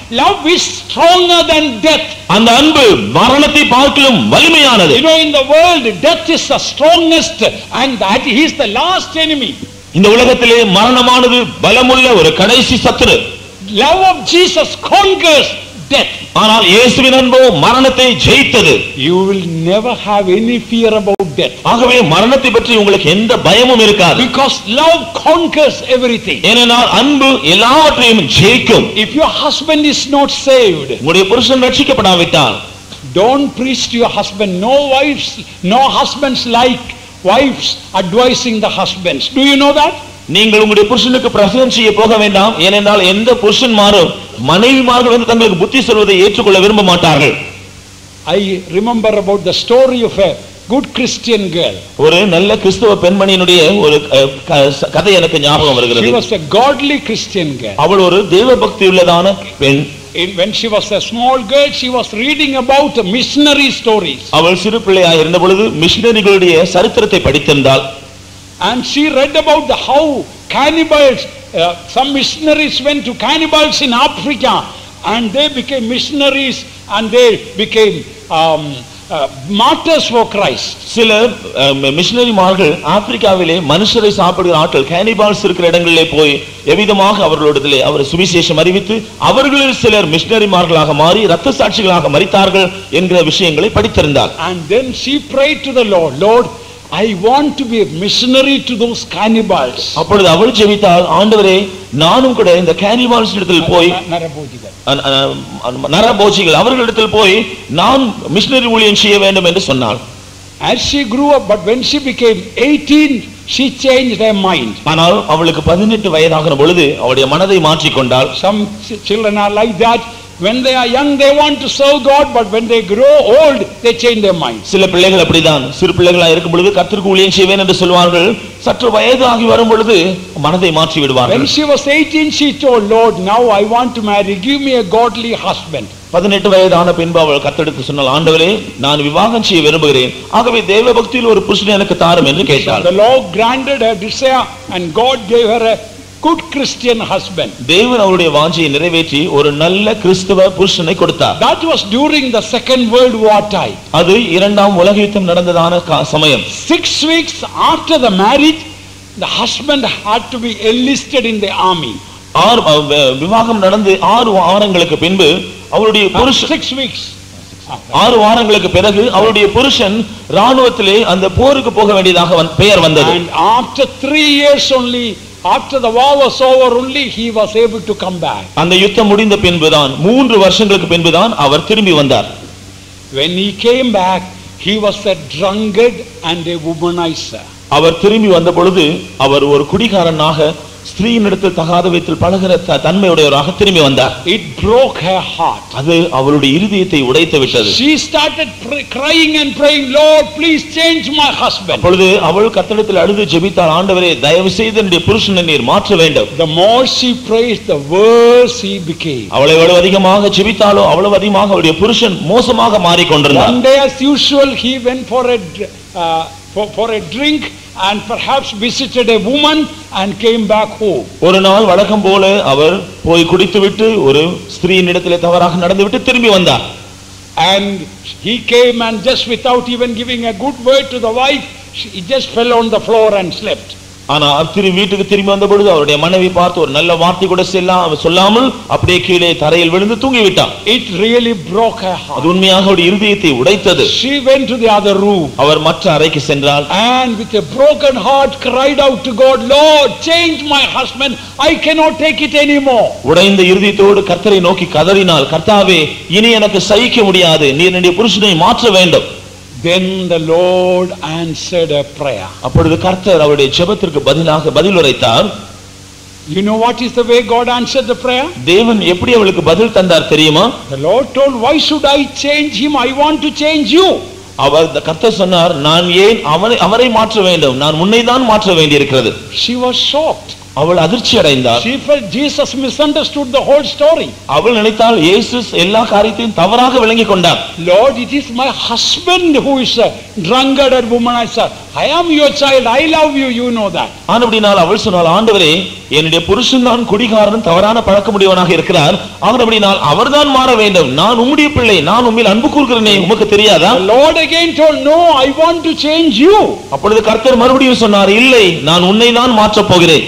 love is stronger than death.
அந்த அன்பு மரணத்தை பார்க்கிலும் வலிமையானது.
You know, in the world, death is the strongest, and that he is the last enemy.
இந்த உலகத்திலே மரணமானது பலமுள்ள ஒரு கடைசி சத்துரு.
Love of Jesus conquers death.
ஆனால் இயேசுவின் அன்பு மரணத்தை ஜெயித்தது.
You will never have any fear about death.
ஆகவே மரணத்தை பற்றி உங்களுக்கு எந்த பயமும் இருக்காது.
Because love conquers everything.
ஏனென்றால் அன்பு எல்லாவற்றையும் ஜெயிக்கும்.
If your husband is not saved,
உங்களுடைய புருஷன் ரட்சிக்கப்படாவிட்டால்,
don't preach to your husband. No wives, no husbands like wives advising the husbands. Do you know that?
நீங்கள் உங்களுடைய புருஷனுக்கு பிரசங்கம் செய்ய போக வேண்டாம். ஏனென்றால் எந்த புருஷன்மாரும் மனைவிமார்கள் வந்து தங்களுக்கு புத்தி சொல்வதை ஏற்றுக்கொள்ள விரும்ப மாட்டார்கள்.
I remember about the story of a good Christian girl.
ஒரு நல்ல கிறிஸ்தவ பெண்மணியினுடைய ஒரு கதை எனக்கு ஞாபகம் வருகிறது.
She was a godly Christian girl.
அவள் ஒரு தேவபக்தி உள்ளதான பெண்.
When she was a small girl, she was reading about missionary stories.
அவள் சிறு பிள்ளையாக இருந்த பொழுது மிஷனரிகளுடைய சரித்திரத்தை படித்திருந்தாள்.
And she read about the how cannibals, uh, some missionaries went to cannibals in Africa, and they became missionaries, and they became um, uh, martyrs for Christ.
சில மிஷனரிமார்கள் ஆப்பிரிக்காவிலே மனுஷரை சாப்பிடுகிற ஆட்கள் கேனிபால்ஸ் இருக்கிற இடங்களிலே போய் எவ்விதமாக அவர்களிடத்திலே அவர் சுவிசேஷம் அறிவித்து அவர்களில் சிலர் மிஷனரிமார்களாக மாறி இரத்த சாட்சிகளாக மரித்தார்கள் என்கிற விஷயங்களை படித்திருந்தார்.
And then she prayed to the Lord, Lord, I want to be a missionary to those cannibals.
அப்பொழுது அவள் ஜெபித்தாள், ஆண்டவரே நானும் கூட இந்த கேனிபால்ஸ் இடத்தில் போய் நரபோஜிகள் அவர்களிடத்தில் போய் நான் மிஷனரி ஊழியம் செய்ய வேண்டும் என்று சொன்னாள்.
As she grew up, but when she became eighteen, she changed her mind.
ஆனால் அவளுக்கு பதினெட்டு வயதாகிற பொழுது அவளுடைய மனதை மாற்றிக் கொண்டாள்.
Some children are like that. When they are young, they want to serve God, but when they grow old, they change their mind.
சில பிள்ளைகள் அப்படிதான், சிறு பிள்ளைகளாக இருக்கும் பொழுது கர்த்தருக்கு ஊழியம் செய்வேன் என்று சொல்வார்கள். சற்று வயதாகி வரும் பொழுது மனதை மாற்றி விடுவார்கள்.
When she was eighteen, she told, Lord, now I want to marry. Give me a godly husband.
பதினெட்டு வயதான பின்பு அவள் கர்த்தரிடத்தில் சொன்னாள், ஆண்டவரே நான் விவாகம் செய்ய விரும்புகிறேன். ஆகவே தேவ பக்தியில் ஒரு புருஷனை எனக்கு தாரும் என்று கேட்டாள்.
The Lord granted her desire, and God gave her a good Christian husband.
தேவன் அவருடைய வாஞ்சையை நிறைவேற்றி ஒரு நல்ல கிறிஸ்தவ புருஷனை கொடுத்தார்.
That was during the Second World War time.
அது இரண்டாம் உலக யுத்தம் நடந்ததான சமயம்.
Six weeks after the marriage, the husband had to be enlisted in the army.
ஆறு விவாகம் நடந்து ஆறு வாரங்களுக்கு பின்பு அவருடைய புருஷன்
six weeks
ஆறு வாரங்களுக்கு பிறகு அவருடைய புருஷன் ராணுவத்திலே அந்த போருக்கு போக வேண்டியதாக பெயர் வந்தது.
And after three years only, after the war was over, only he was able to come back.
அந்த யுத்தம் முடிந்த பின்புதான் மூன்று வருஷங்களுக்கு பின்புதான் அவர் திரும்பி வந்தார்.
When he came back, he was a drunkard and a womanizer.
அவர் திரும்பி வந்த பொழுது அவர் ஒரு குடிகாரனாக ஸ்திரீயினிடத்தில் தகாத விதத்தில் பழகுற தன்மையுடையவராக திரும்பி வந்தார்.
It broke her heart.
அது அவளுடைய இருதயத்தை உடைத்து விட்டது.
She started crying and praying, Lord, please change my husband.
அப்பொழுது அவள் கர்த்தரிடத்தில் அழுது ஜெபித்தாள், ஆண்டவரே தயவு செய்து என்னுடைய புருஷனை நீர் மாற்ற வேண்டும்.
The more she prayed, the worse he became.
அவளை எவ்வளவு அதிகமாக ஜெபித்தாளோ அவ்வளவு அதிகமாக அவளுடைய புருஷன் மோசமாக மாறிக்கொண்டிருந்தார்.
One day, as usual, he went for a uh, for, for a drink and perhaps visited a woman and came back home.
ஒரு நாள் வழக்கம் போல அவர் போய் குடித்துவிட்டு ஒரு ஸ்திரீயினிடத்திலே தவறாக நடந்துவிட்டு திரும்பி வந்தார்.
And he came and just without even giving a good word to the wife, he just fell on the floor and slept.
ஆனா திரு வீட்டுக்கு திரும்பி வந்த பொழுது அவருடைய மனைவி பார்த்து ஒரு நல்ல வார்த்தை கூட சொல்லாமல் அப்படியே கீழே தரையில் விழுந்து தூங்கி விட்டார்.
It really broke her heart.
அது உண்மையாக அவருடைய இருதயத்தை உடைத்தது.
She went to the other room.
அவர் மற்ற அறைக்கு சென்றார்.
And with a broken heart cried out to God, Lord, change my husband. I cannot take it anymore.
உடைந்த இருதயத்தோடு கர்த்தரை நோக்கி கதறினாள், கர்த்தாவே இனி எனக்கு சகிக்க முடியாது, நீர் என்னுடைய புருஷனை மாற்ற வேண்டும்.
Then the Lord answered a prayer.
அப்பொழுது கர்த்தர் அவருடைய ஜெபத்திற்கு பதிலாக பதில் உரைத்தார்.
You know what is the way God answered the prayer?
தேவன் எப்படி அவளுக்கு பதில் தந்தார் தெரியுமா?
The Lord told, why should I change him? I want to change you.
அவர் கர்த்தர் சொன்னார், நான் ஏன் அவரை அவரை மாற்ற வேண்டும், நான் உன்னை தான் மாற்ற வேண்டியிருக்கிறது.
She was shocked.
அவள் அதிர்ச்சி அடைந்தாள்.
She felt Jesus misunderstood the whole story.
அவள் நினைத்தாள் இயேசு எல்லா காரியத்தையும் தவறாக விளங்கிக் கொண்டார்.
Lord, it is my husband who is a drunkard and womanizer. I am your child. I love you. You know that.
ஆனபடினால் அவள் சொன்னாள், ஆண்டவரே, என்னுடைய புருஷன் தான் குடிகாரன், தவறான பழக்கமுடையவனாக இருக்கிறார். ஆனபடினால் அவர்தான் மாற வேண்டும். நான் உம்முடைய பிள்ளை, நான் உம்மில் அன்பு கூர்கிறேனே, உமக்கு தெரியாதா?
The Lord again told, no, I want to change you.
அப்பொழுது கர்த்தர் மறுபடியும் சொன்னார், இல்லை, நான் உன்னை தான் மாற்றப் போகிறேன்.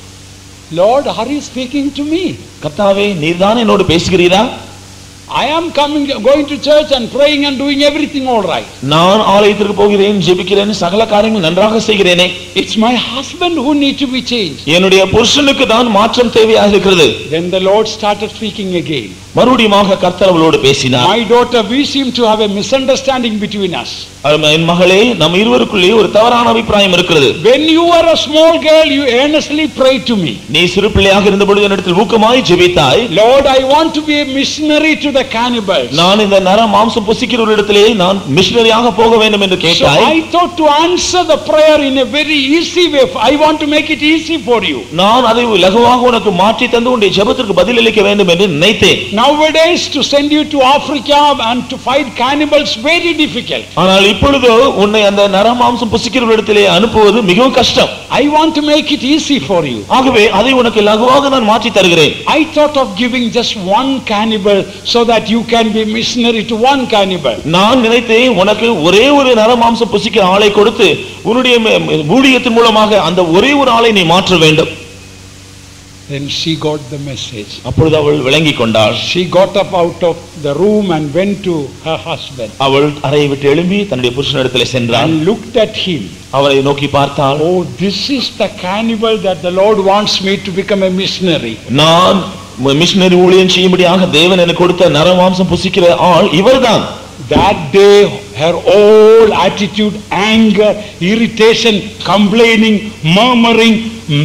Lord, are you speaking to me?
கர்த்தாவே, நீர்தான் என்னோடு பேசுகிறீரா?
I am coming, going to church and praying and doing everything all right.
நான் ஆலயத்திற்கு போகிறேன், ஜெபிக்கிறேன், சகல காரியங்கள் நன்றாக செய்கிறேனே.
It's my husband who need to be changed.
என்னுடைய புருஷனுக்கு தான் மாற்றம் தேவையாக இருக்கிறது.
Then the Lord started speaking again.
மறுபடியுமாக கர்த்தர் அவளோடு பேசினார்.
My daughter, we seem to have a misunderstanding between us.
என் மகளே, நம் இருவருக்குள்ளே ஒரு தவறான அபிப்பிராயம் இருக்கிறது.
When you were a small girl, you earnestly prayed to me.
நீ சிறு பிள்ளையாக இருந்தபொழுது என்னிடத்தில் ஊக்கமாய் ஜெபித்தாய்.
Lord, I want to be a missionary to the cannibals.
நான் இந்த நர மாம்சம் புசிக்கிறவர்களிடத்திலே நான் மிஷனரியாக போக வேண்டும் என்று கேட்டாய்.
So I thought to answer the prayer in a very easy way. I want to make it easy for you.
நான் அதை லகுவாக உனக்கு மாற்றி தந்து உன்னுடைய ஜெபத்திற்கு பதிலளிக்க வேண்டும் என்று நினைத்தேன்.
Nowadays to send you to Africa and to fight cannibals very difficult.
ஆனால் இப்பொழுது உன்னை அந்த நரமாம்சம் புசிக்கிறவர்களிடத்திலே அனுப்புவது மிகவும் கஷ்டம்.
I want to make it easy for you.
ஆகவே அதை உனக்கு லகுவாக நான் மாற்றி தருகிறேன்.
I thought of giving just one cannibal so that you can be missionary to one cannibal.
நான் நினைத்தேன் உனக்கு ஒரே ஒரு நரமாம்சம் புசிக்கிற ஆளை கொடுத்து உன்னுடைய ஊழியத்தின் மூலமாக அந்த ஒரே ஒரு ஆளை நீ மாற்ற வேண்டும்.
Then she got the message.
அப்பொழுது அவள் விளங்கிக் கொண்டாள்.
She got up out of the room and went to her husband.
அவள் அறையை விட்டு எழும்பி தன்னுடைய புருஷனிடத்தில் சென்றாள்.
And looked at him.
அவரை நோக்கி பார்த்தாள்.
Oh, this is the cannibal that the Lord wants me to become a missionary.
நான் மிஷனரி ஊழியம் செய்யும்படியாக தேவன் எனக்கு கொடுத்த நரமாம்சம் புசிக்கிற ஆள் இவர்தான்.
That day her whole attitude, anger, irritation, complaining, murmuring,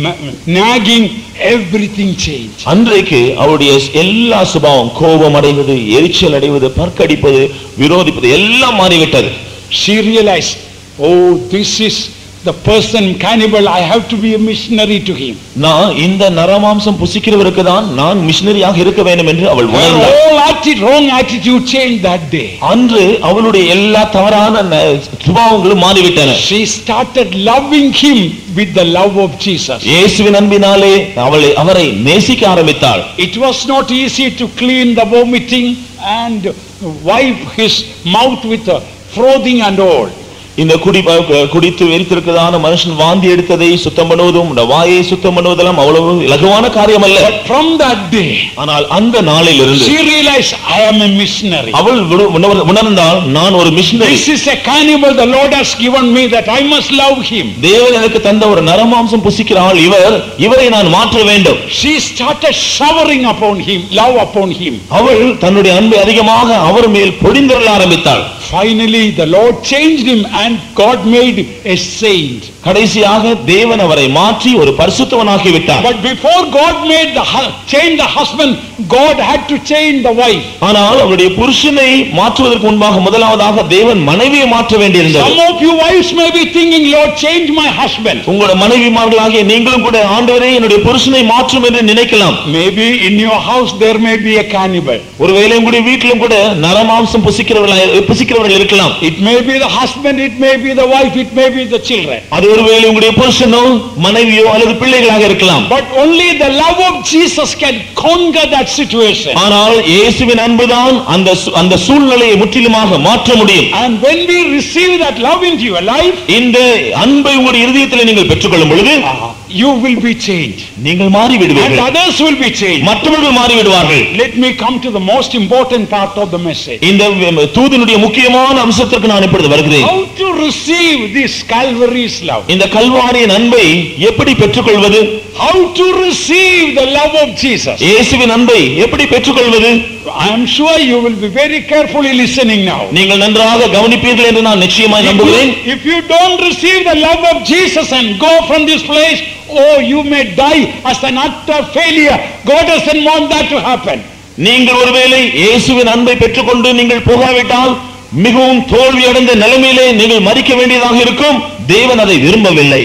nagging, everything changed.
அன்றைக்கு அவருடைய எல்லா சுபாவம், கோபம் அடைவது, எரிச்சல் அடைவது, பற்கடிப்பது, விரோதிப்பது எல்லாம் மாறிவிட்டது.
She realized, oh, this is the person cannibal. I have to be a missionary to him.
நான் இந்த நரமாம்சம் புசிக்கிறவருக்கு தான் நான் மிஷனரியாக இருக்க வேண்டும் என்று அவள் உணர்ந்தாள்.
All attitude, wrong attitude changed that day.
அன்று அவளுடைய எல்லா தவறான சுபாவங்களும் மாறிவிட்டன.
She started loving him with the love of Jesus.
இயேசுவின் அன்பினாலே அவளை அவரை நேசிக்க ஆரம்பித்தாள்.
It was not easy to clean the vomiting and wipe his mouth with the frothing and all.
இந்த குடி குடித்து வெறித்திருக்கிறதான மனுஷன் வாந்தி எடுத்ததை சுத்தம் பண்ணுவதும் வாயை சுத்தம் பண்ணுவதெல்லாம் அவ்வளவு இலகுவான காரியம் அல்ல.
But from that day,
ஆனால் அந்த நாளில் இருந்து
she realized, I am a missionary.
அவள் உணர்ந்தாள், நான் ஒரு missionary.
This is a cannibal the Lord has given me, that I must love him.
தேவன் எனக்கு தந்த ஒரு நரமாம்சம் புசிக்கிற ஆள் இவர், இவரை நான் மாற்ற வேண்டும்.
She started showering upon him, love upon him.
அவள் தன்னுடைய அன்பை அதிகமாக அவர் மேல் பொழிந்தருள ஆரம்பித்தாள்.
Finally the Lord changed him and God made a saint.
கடைசியாக தேவன் அவரை மாற்றி ஒரு பரிசுத்தவனாக்கி விட்டார்.
But before God made the change the husband, God had to change the wife.
ஆனால் அவருடைய புருஷனை மாற்றுவதற்கு முன்பாக முதலாவதாக தேவன் மனைவியை மாற்ற வேண்டியிருந்தது.
Some of you wives may be thinking, Lord, change my husband.
உங்களுடைய மனைவிமார்களாகிய நீங்களும் கூட, ஆண்டவரே என்னுடைய புருஷனை மாற்றும் என்று நினைக்கலாம்.
Maybe in your house there may be a cannibal.
ஒருவேளை உங்களுடைய வீட்டிலும் கூட நரமாம்சம் புசிக்கிறவர்கள் புசிக்கிறவர்கள் இருக்கலாம்.
It may be the husband, it may be the wife, it may be the children.
அது ஒருவேளை உங்களுடைய புருஷனோ மனைவியோ அல்லது பிள்ளைகளாக இருக்கலாம்.
But only the love of Jesus can conquer that situation.
ஆனால் இயேசுவின் அன்புதான் அந்த அந்த சூழ்நிலையை முற்றிலுமாக மாற்ற முடியும்.
And when we receive that love into your life,
இந்த அன்பை உங்களுடைய இதயத்தில் நீங்கள் பெற்றுக்கொள்ளும் பொழுது
you will be changed.
நீங்கள் மாறி விடுவீர்கள்.
And others will be changed.
மற்றவர்கள் மாறி விடுவார்கள்.
Let me come to the most important part of the message.
இந்த தூதினுடைய முக்கியமான அம்சத்திற்கு நான் இப்பொழுது வருகிறேன்.
How to receive this Calvary's love.
இந்த கல்வாரியின் அன்பை எப்படி பெற்றுக்கொள்வது?
How to receive the love of Jesus.
இயேசுவின் அன்பை எப்படி பெற்றுக்கொள்வது?
I am sure you will be very carefully listening now.
நீங்கள் நன்றாக கவனிப்பீர்கள் என்று நான் நிச்சயமாய் நம்புகிறேன்.
If you don't receive the love of Jesus and go from this place, oh, you may die as an utter failure. God doesn't want that to happen.
நீங்கள் ஒருவேளை இயேசுவின் அன்பை பெற்றுக்கொண்டு நீங்கள் போகாவிட்டால் மிகவும் தோல்வி அடைந்த நிலைமையிலே நீங்கள் மரிக்க வேண்டியதாக இருக்கும். தேவன் அதை விரும்பவில்லை.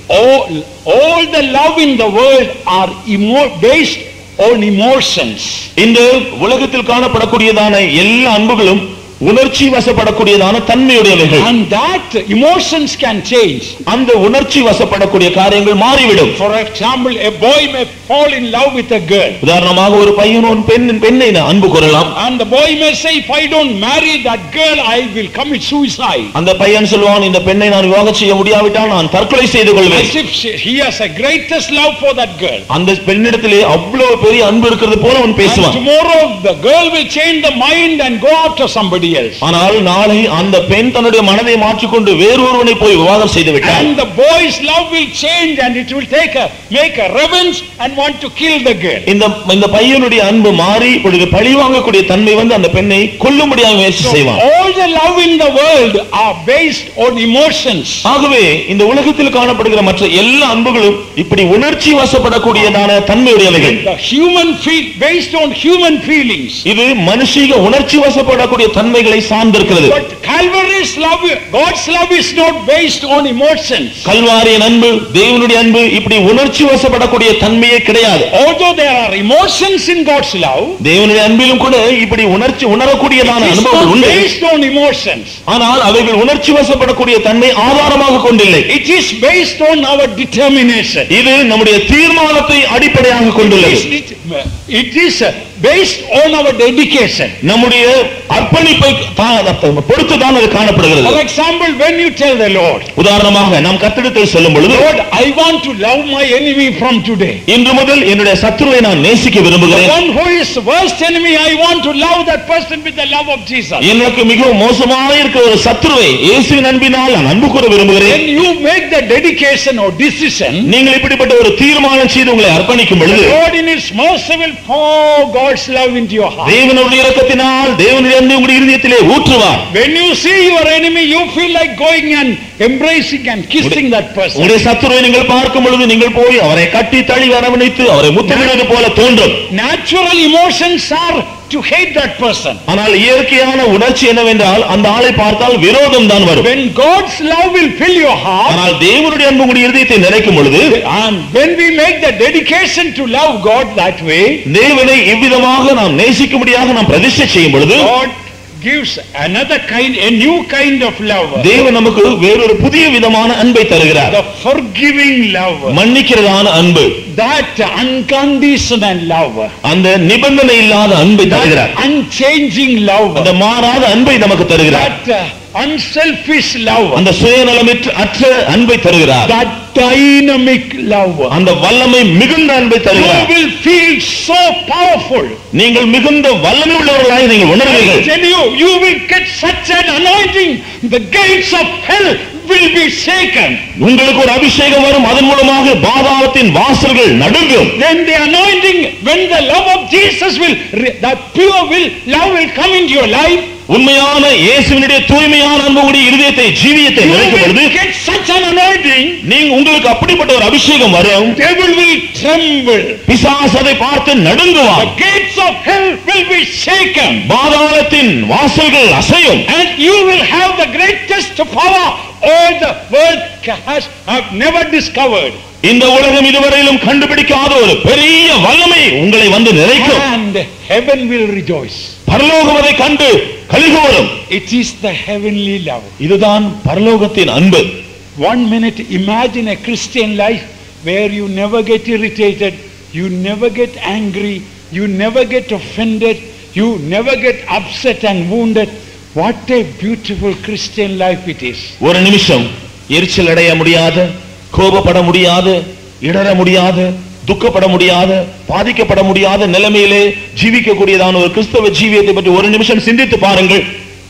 all, all the love in the world are emo- based on emotions.
இந்த உலகத்தில் காணப்படக்கூடியதான எல்லா அன்புகளும் உணர்ச்சி வசப்படக்கூடியதான தன்மையுடையவைகள்.
And that emotions can change.
அந்த உணர்ச்சி வசப்படக்கூடிய காரியங்கள் மாறிவிடும்.
For example, a boy may fall in love with a girl.
உதாரணமாக ஒரு பையன் ஒரு பெண் பெண்ணை அன்பு கூறலாம்.
And the boy may say, if I don't marry that girl, I will commit suicide.
அந்த பையன் சொல்வான், இந்த பெண்ணை நான் விவாகம் செய்ய முடியாவிட்டால் நான் தற்கொலை செய்து கொள்வேன்.
As if she, he has a greatest love for that girl.
அந்த பெண்ணிடத்திலே அவ்வளவு பெரிய அன்பு இருக்கிறது போல அவன் பேசுவான்.
And tomorrow the girl will change the mind and go after somebody else.
ஆனால் நாளை அந்த பெண் தன்னுடைய மனதை மாற்றிக்கொண்டு வேறொருவனை போய் விவாகம் செய்து விட்டாள்.
And the boy's love will change and it will take a make a revenge and want to kill the girl.
இந்த இந்த பையனுடைய அன்பு மாறி இப்பொழுது பழி வாங்கக்கூடிய தன்மை வந்து அந்த பெண்ணை கொல்லும்படியாக முயற்சி செய்வான்.
All the love in the world are based on emotions.
ஆகவே இந்த உலகத்தில் காணப்படுகிற மற்ற எல்லா அன்புகளும் இப்படி உணர்ச்சி வசப்படக்கூடியதான தன்மையுடையவைகள்.
The human feel based on human feelings.
இது மனுஷீக உணர்ச்சி வசப்படக்கூடிய தன்மைகளை சார்ந்திருக்கிறது.
But Calvary's love, God's love is not based on emotions.
கல்வாரியின் அன்பு, தேவனுடைய அன்பு இப்படி உணர்ச்சி வசப்படக்கூடிய தன்மையே கிடையாது.
Although there are emotions in God's love,
தேவனுடைய அன்பிலும் கூட இப்படி உணர்ச்சி உணரக்கூடியதான
it is
அனுபவங்கள்
not
உண்டு.
based on emotions.
ஆனால் அவைகள் உணர்ச்சி வசப்படக்கூடிய தன்மை ஆதாரமாக கொண்டில்லை.
It is based on our determination.
இது நம்முடைய தீர்மானத்தை அடிப்படையாக கொண்டுள்ளது.
It is, it is based on our dedication.
நம்முடைய அர்ப்பணிப்பை பொறுத்து தான் அது காணப்படுகிறது.
For example, when you tell the Lord,
உதாரணமாக நாம் கர்த்தரிடத்தில் சொல்லும் பொழுது,
Lord, I want to love my enemy from today.
இன்று முதல் என்னுடைய சத்துருவை நான் நேசிக்க
The
விரும்புகிறேன்.
one who is worst enemy, I want to love that person with the love of Jesus.
எனக்கு மிகவும் மோசமாக இருக்கிற ஒரு சத்துருவை இயேசுவின் அன்பினால் நான் அன்பு கூற விரும்புகிறேன்.
When you make the dedication or decision,
நீங்கள் இப்படிப்பட்ட ஒரு தீர்மானம் செய்து உங்களை அர்ப்பணிக்கும் பொழுது,
God in His mercy will pour God's love into your heart.
தேவனுடைய இரக்கத்தினால் தேவனுடைய அன்பை உங்களுடைய இருதயத்திலே ஊற்றுவார்.
When you see your enemy, you feel like going and embracing and kissing that person.
உங்களுடைய சத்துருவை நீங்கள் பார்க்கும் பொழுது நீங்கள் போய் அவரை கட்டி தழுவி அரவணைத்து அவரை முத்தமிடுவது போல தோன்றும்.
Natural emotions are to hate that person.
ஆனால் இயற்கையான உணர்ச்சி என்னவென்றால் அந்த ஆளை பார்த்தால் விரோதம் தான் வரும்.
When God's love will fill your heart,
ஆனால் தேவனுடைய அன்பு உங்களுடைய இருதயத்தை நிறைக்கும் பொழுது,
and when we make the dedication to love God that way,
தேவனை இவ்விதமாக நாம் நேசிக்கும்படியாக நாம் பிரதிஷ்டை செய்யும் பொழுது,
God gives another kind, a new kind of love.
தேவன் நமக்கு வேறொரு புதிய விதமான அன்பை தருகிறார்.
The forgiving love.
மன்னிக்கிறதான அன்பு.
That unconditional love.
அந்த நிபந்தனை இல்லாத அன்பை தருகிறார்.
That unchanging love.
அந்த மாறாத அன்பை நமக்கு தருகிறார்.
That unselfish love.
அந்த சுயநலமற்ற அற்ற அன்பை தருகிறார்.
That dynamic love.
அந்த வல்லமை மிகுந்த அன்பை
You
தருகிறார்.
will feel so powerful.
நீங்கள் மிகுந்த வல்லமை உள்ளவர்களாய் நீங்கள்
I
உணர்வீர்கள்.
tell you, you will get such an anointing, the gates of hell will be shaken.
உங்களுக்கு ஒரு அபிஷேகம் வரும், அதன் மூலமாக பாதாளத்தின் வாசல்கள் நடுங்கும்.
Then the anointing, when the love of Jesus will, that pure will, love will come into your life.
உண்மையான இயேசுவினுடைய தூய்மையான அன்பு உடைய இருதயத்தை ஜீவியத்தை
You
நிறைக்கும் பொழுது,
will get such an anointing.
நீங்க உங்களுக்கு அப்படிப்பட்ட ஒரு அபிஷேகம் வரும்.
Devil will tremble.
பிசாசு அதை பார்த்து நடுங்குவான்.
The gates of hell will be shaken.
பாதாளத்தின் வாசல்கள் அசையும்.
And you will have the greatest power all the world has have never discovered.
இந்த உலகம் இதுவரையிலும் கண்டுபிடிக்காத ஒரு பெரிய வல்லமை உங்களை வந்து நிறைக்கும்.
And heaven will rejoice.
பரலோகம் அதை கண்டு கலிகூரும்.
It is the heavenly love.
இதுதான் பரலோகத்தின் அன்பு.
One minute, imagine a Christian life where you never get irritated, you never get angry, you never get offended, you never get upset and wounded. What a beautiful Christian life it is.
ஒரு நிமிஷம் எரிச்சல் அடைய முடியாத, கோபப்பட முடியாத, இடற முடியாத, துக்கப்பட முடியாத, பாதிக்கப்பட முடியாத நிலைமையிலே ஜீவிக்கக்கூடியதான ஒரு கிறிஸ்தவ ஜீவியத்தை பற்றி ஒரு நிமிஷம் சிந்தித்து பாருங்கள்.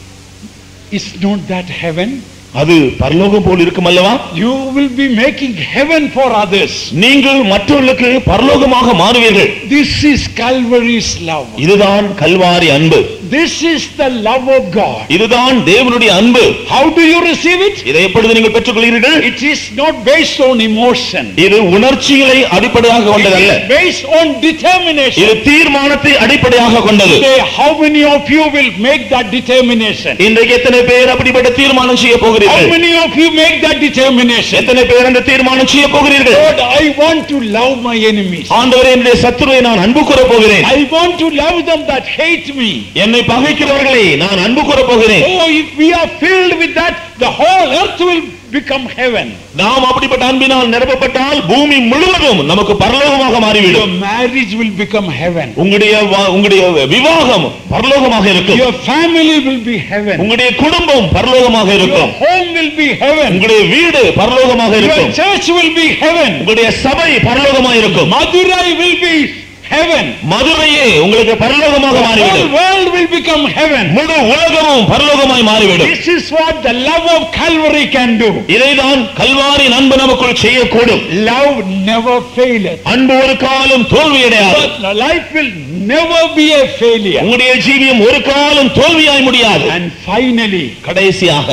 Is not that heaven?
அது பரலோகம் போல் இருக்கும் அல்லவா?
You will be making heaven for others.
நீங்கள் மற்றவர்களுக்கு பரலோகமாக மாறுவீர்கள்.
This is Calvary's love.
இதுதான் கல்வாரி அன்பு.
This is the love of God.
இதுதான் தேவனுடைய அன்பு.
How do you receive it?
இதை எப்பொழுது நீங்கள் பெற்றுக்கொள்கிறீர்கள்?
It is not based on emotion.
இது உணர்ச்சிகளை அடிப்படையாக கொண்டதல்ல.
It is based on determination.
இது தீர்மானத்தை அடிப்படையாக கொண்டது.
Today, how many of you will make that determination?
இன்றைக்கு எத்தனை பேர் அப்படிப்பட்ட தீர்மானம் செய்ய போகிறீர்கள்? போகிறீர்கள்?
How many of you make that determination?
எத்தனை பேர் அந்த தீர்மானம் செய்ய போகிறீர்கள்?
Lord, I want to love my enemies.
ஆண்டவரே, என்னுடைய சத்துருவை நான் அன்பு கூற போகிறேன்.
I want to love them that hate me.
என்னை பகைக்கிறவர்களை நான் அன்பு கூற போகிறேன்.
Oh, if we are filled with that, the whole earth will become heaven.
நாம் அப்படிப்பட்ட அன்பினால் நிரப்பப்பட்டால் பூமி முழுவதும் நமக்கு பரலோகமாக மாறிவிடும்.
Your marriage will become heaven.
உங்களுடைய உங்களுடைய விவாகம் பரலோகமாக இருக்கும்.
Your family will be heaven.
உங்களுடைய குடும்பம் பரலோகமாக
Your
இருக்கும்.
home will be heaven.
உங்களுடைய வீடு பரலோகமாக
Your
இருக்கும்.
church will be heaven.
உங்களுடைய சபை பரலோகமாக இருக்கும்.
Madurai will be heaven.
மதுரையே உங்களுக்கு பரலோகமாக
The whole
மாறிவிடும்.
world will become heaven.
முழு உலகமும் பரலோகமாய் மாறிவிடும்.
This is what the love of Calvary can do.
இதைதான் கல்வாரி அன்பு நமக்குள் செய்யக்கூடும்.
Love never faileth.
அன்பு ஒரு காலம் தோல்வியடையாது.
But life will never be a failure.
உங்களுடைய ஜீவியம் ஒரு காலம் தோல்வியாய் முடியாது.
And finally,
கடைசியாக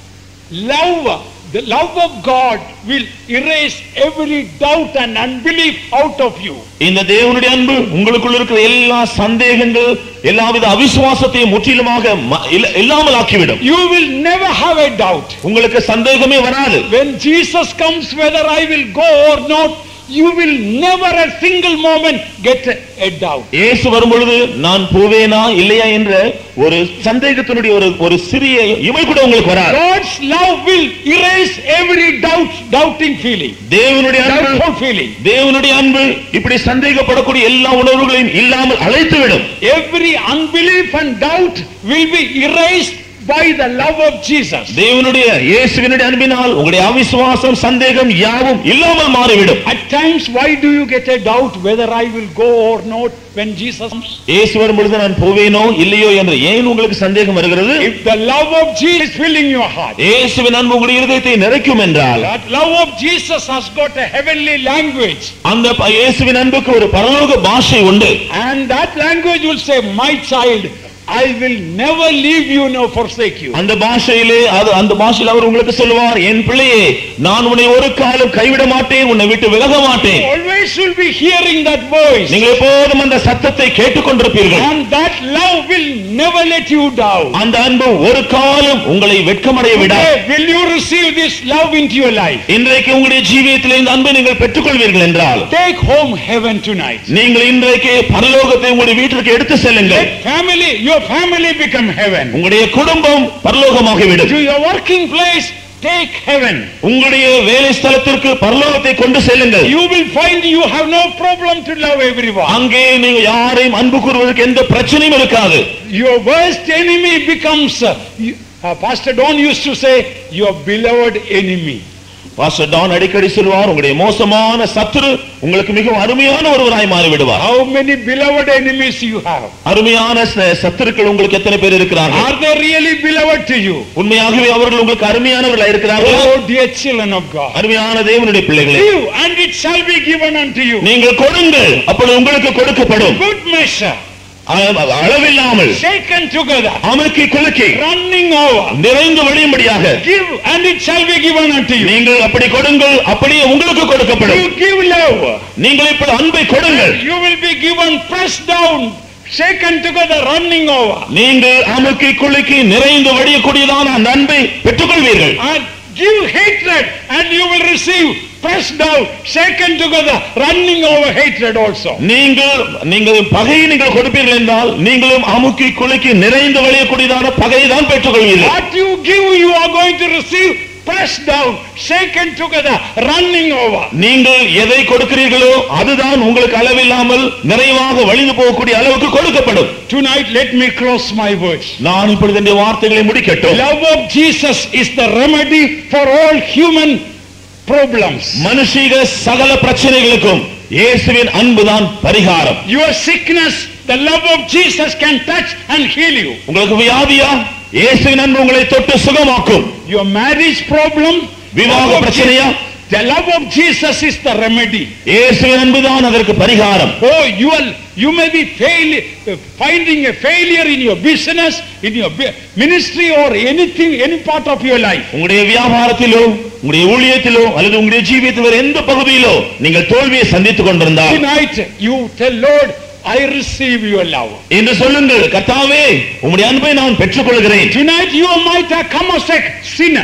love, the love of God will erase every doubt and unbelief out of you.
இந்த தேவனுடைய அன்பு உங்களுக்குள் இருக்கிற எல்லா சந்தேகங்கள் எல்லாவித அவிசுவாசத்தையும் முற்றிலுமாக ம- இல்ல- இல்லாமல் ஆக்கிவிடும்.
You will never have a doubt.
உங்களுக்கு சந்தேகமே வராது.
When Jesus comes, whether I will go or not, you will never a single moment get a, a doubt.
இயேசு வரும்பொழுது நான் போவேனா இல்லையா என்ற ஒரு சந்தேகத்தினுடைய ஒரு ஒரு சிறிய இமை கூட உங்களுக்கு வராது.
God's love will erase every doubt, doubting feeling.
தேவனுடைய அன்பு
Doubtful feeling.
தேவனுடைய அன்பு இப்படி சந்தேகப்படக்கூடிய எல்லா உணர்வுகளையும் இல்லாமல் அழைத்துவிடும்.
Every unbelief and doubt will be erased by the love of Jesus.
தேவனுடைய இயேசுவினுடைய அன்பினால் உங்களுடைய அவிசுவாசம் சந்தேகம் யாவும் இல்லாமல் மாறிவிடும்.
At times, why do you get a doubt whether I will go or not when Jesus comes?
இயேசு வரும்பொழுது நான் போவேனோ இல்லையோ என்று ஏன் உங்களுக்கு சந்தேகம் வருகிறது?
If the love of Jesus is filling your heart,
இயேசுவின் அன்பு உங்களுடைய இருதயத்தை நிறைக்கும் என்றால்
that love of Jesus has got a heavenly language,
அந்த ப- இயேசுவின் அன்புக்கு ஒரு பரலோக பாஷை உண்டு.
and that language will say, my child, I will never leave you nor forsake you.
அந்த பாஷையிலே அது அந்த பாஷையில் அவர் உங்களுக்கு சொல்லுவார், என் பிள்ளையே நான் உன்னை ஒரு காலம் கைவிட மாட்டேன், உன்னை விட்டு விலக மாட்டேன்.
Always will be hearing that voice,
நீங்கள் எப்போதும் அந்த சத்தத்தை கேட்டுக்கொண்டிருப்பீர்கள்.
and that love will never let you down.
அந்த அன்பு ஒரு காலம் உங்களை வெட்கமடைய விடாது.
Today, will you receive this love into your life?
இன்றைக்கு உங்களுடைய ஜீவியத்தில் இந்த அன்பை நீங்கள் பெற்றுக்கொள்வீர்கள் என்றால்
Take home heaven tonight.
நீங்கள் இன்றைக்கு பரலோகத்தை உங்களுடைய வீட்டிற்கு எடுத்து செல்லுங்கள்.
Let family, your family become heaven.
உங்களுடைய குடும்பம் பரலோகமாகிவிடும்.
To your working place, take heaven.
உங்களுடைய வேலை ஸ்தலத்திற்கு பரலோகத்தை கொண்டு செல்லுங்கள்.
You will find you have no problem to love everyone.
அங்கே நீங்கள் யாரையும் அன்பு கூறுவதற்கு எந்த பிரச்சனையும் இருக்காது.
Your worst enemy becomes, uh, you- uh, Pastor Don used to say, your beloved enemy.
Pastor Don அடிக்கடி சொல்வார், உங்களுடைய மோசமான சத்துரு உங்களுக்கு மிகவும் அருமையான ஒருவராய் மாறி விடுவார்.
How many beloved enemies you have?
அருமையான ச- சத்துருக்கள் உங்களுக்கு எத்தனை பேர் இருக்கிறார்கள்?
Are they really beloved to you?
உண்மையாகவே அவர்கள் உங்களுக்கு அருமையானவர்களாய் இருக்கிறார்களா?
Oh, dear children of God.
அருமையான தேவனுடைய பிள்ளைகளே,
Give, and it shall be given unto you.
நீங்கள் கொடுங்கள், அப்பொழுது உங்களுக்கு கொடுக்கப்படும்.
Good measure,
அள- அளவில்லாமல்
shaken together,
அமுக்கி குலுக்கி
running over.
நிறைந்து வழியும்படியாக
Give, and it shall be given unto you.
நீங்கள் அப்படி கொடுங்கள், அப்படியே உங்களுக்கு கொடுக்கப்படும்.
You give love,
நீங்கள் இப்படி அன்பை கொடுங்கள்,
you will be given pressed down, shaken together, running over.
நீங்கள் அமுக்கி குலுக்கி நிறைந்து வழியக்கூடியதான அந்த அன்பை பெற்றுக்கொள்வீர்கள்.
And give hatred, and you will receive pressed down, shaken together, running over hatred also.
நீங்கள் நீங்கள் பகையை நீங்கள் கொடுப்பீர்கள் என்றால் நீங்களும் அமுக்கி குலுக்கி நிறைந்து வழியக்கூடியதான பகையை தான் பெற்றுக்கொள்வீர்கள்.
What you give, you are going to receive pressed down, shaken together, running over.
நீங்கள் எதை கொடுக்கிறீர்களோ அதுதான் உங்களுக்கு அளவில்லாமல் நிறைவாக வழிந்து போகக்கூடிய அளவுக்கு கொடுக்கப்படும்.
Tonight, let me close my words.
நான் இப்பொழுது இந்த வார்த்தைகளை முடிக்கட்டும்.
Love of Jesus is the remedy for all human problems.
மனுஷீக சகல பிரச்சனைகளுக்கும் இயேசுவின் அன்புதான் பரிகாரம்.
Your sickness, the love of Jesus can touch and heal you.
உங்களுக்கு வியாதியா, இயேசுவின் அன்பு உங்களை தொட்டு சுகமாக்கும்.
Your marriage problem,
விவாக பிரச்சனையா,
the love of Jesus is the remedy.
இயேசுவின் அன்புதான் அதற்கு பரிகாரம்.
Oh, you are, you may be fail, finding a failure in your business, in your bi- ministry, or anything, any part of your life.
உங்களுடைய வியாபாரத்திலோ உங்களுடைய ஊழியத்திலோ அல்லது உங்களுடைய ஜீவியத்தில் வேறு எந்த பகுதியிலோ நீங்கள் தோல்வியை சந்தித்துக் கொண்டிருந்தால்
Tonight, you tell Lord, I receive your love.
என்று சொல்லுங்கள், கர்த்தாவே உம்முடைய அன்பை நான் பெற்றுக்கொள்கிறேன்.
Tonight, you might have come as a sinner.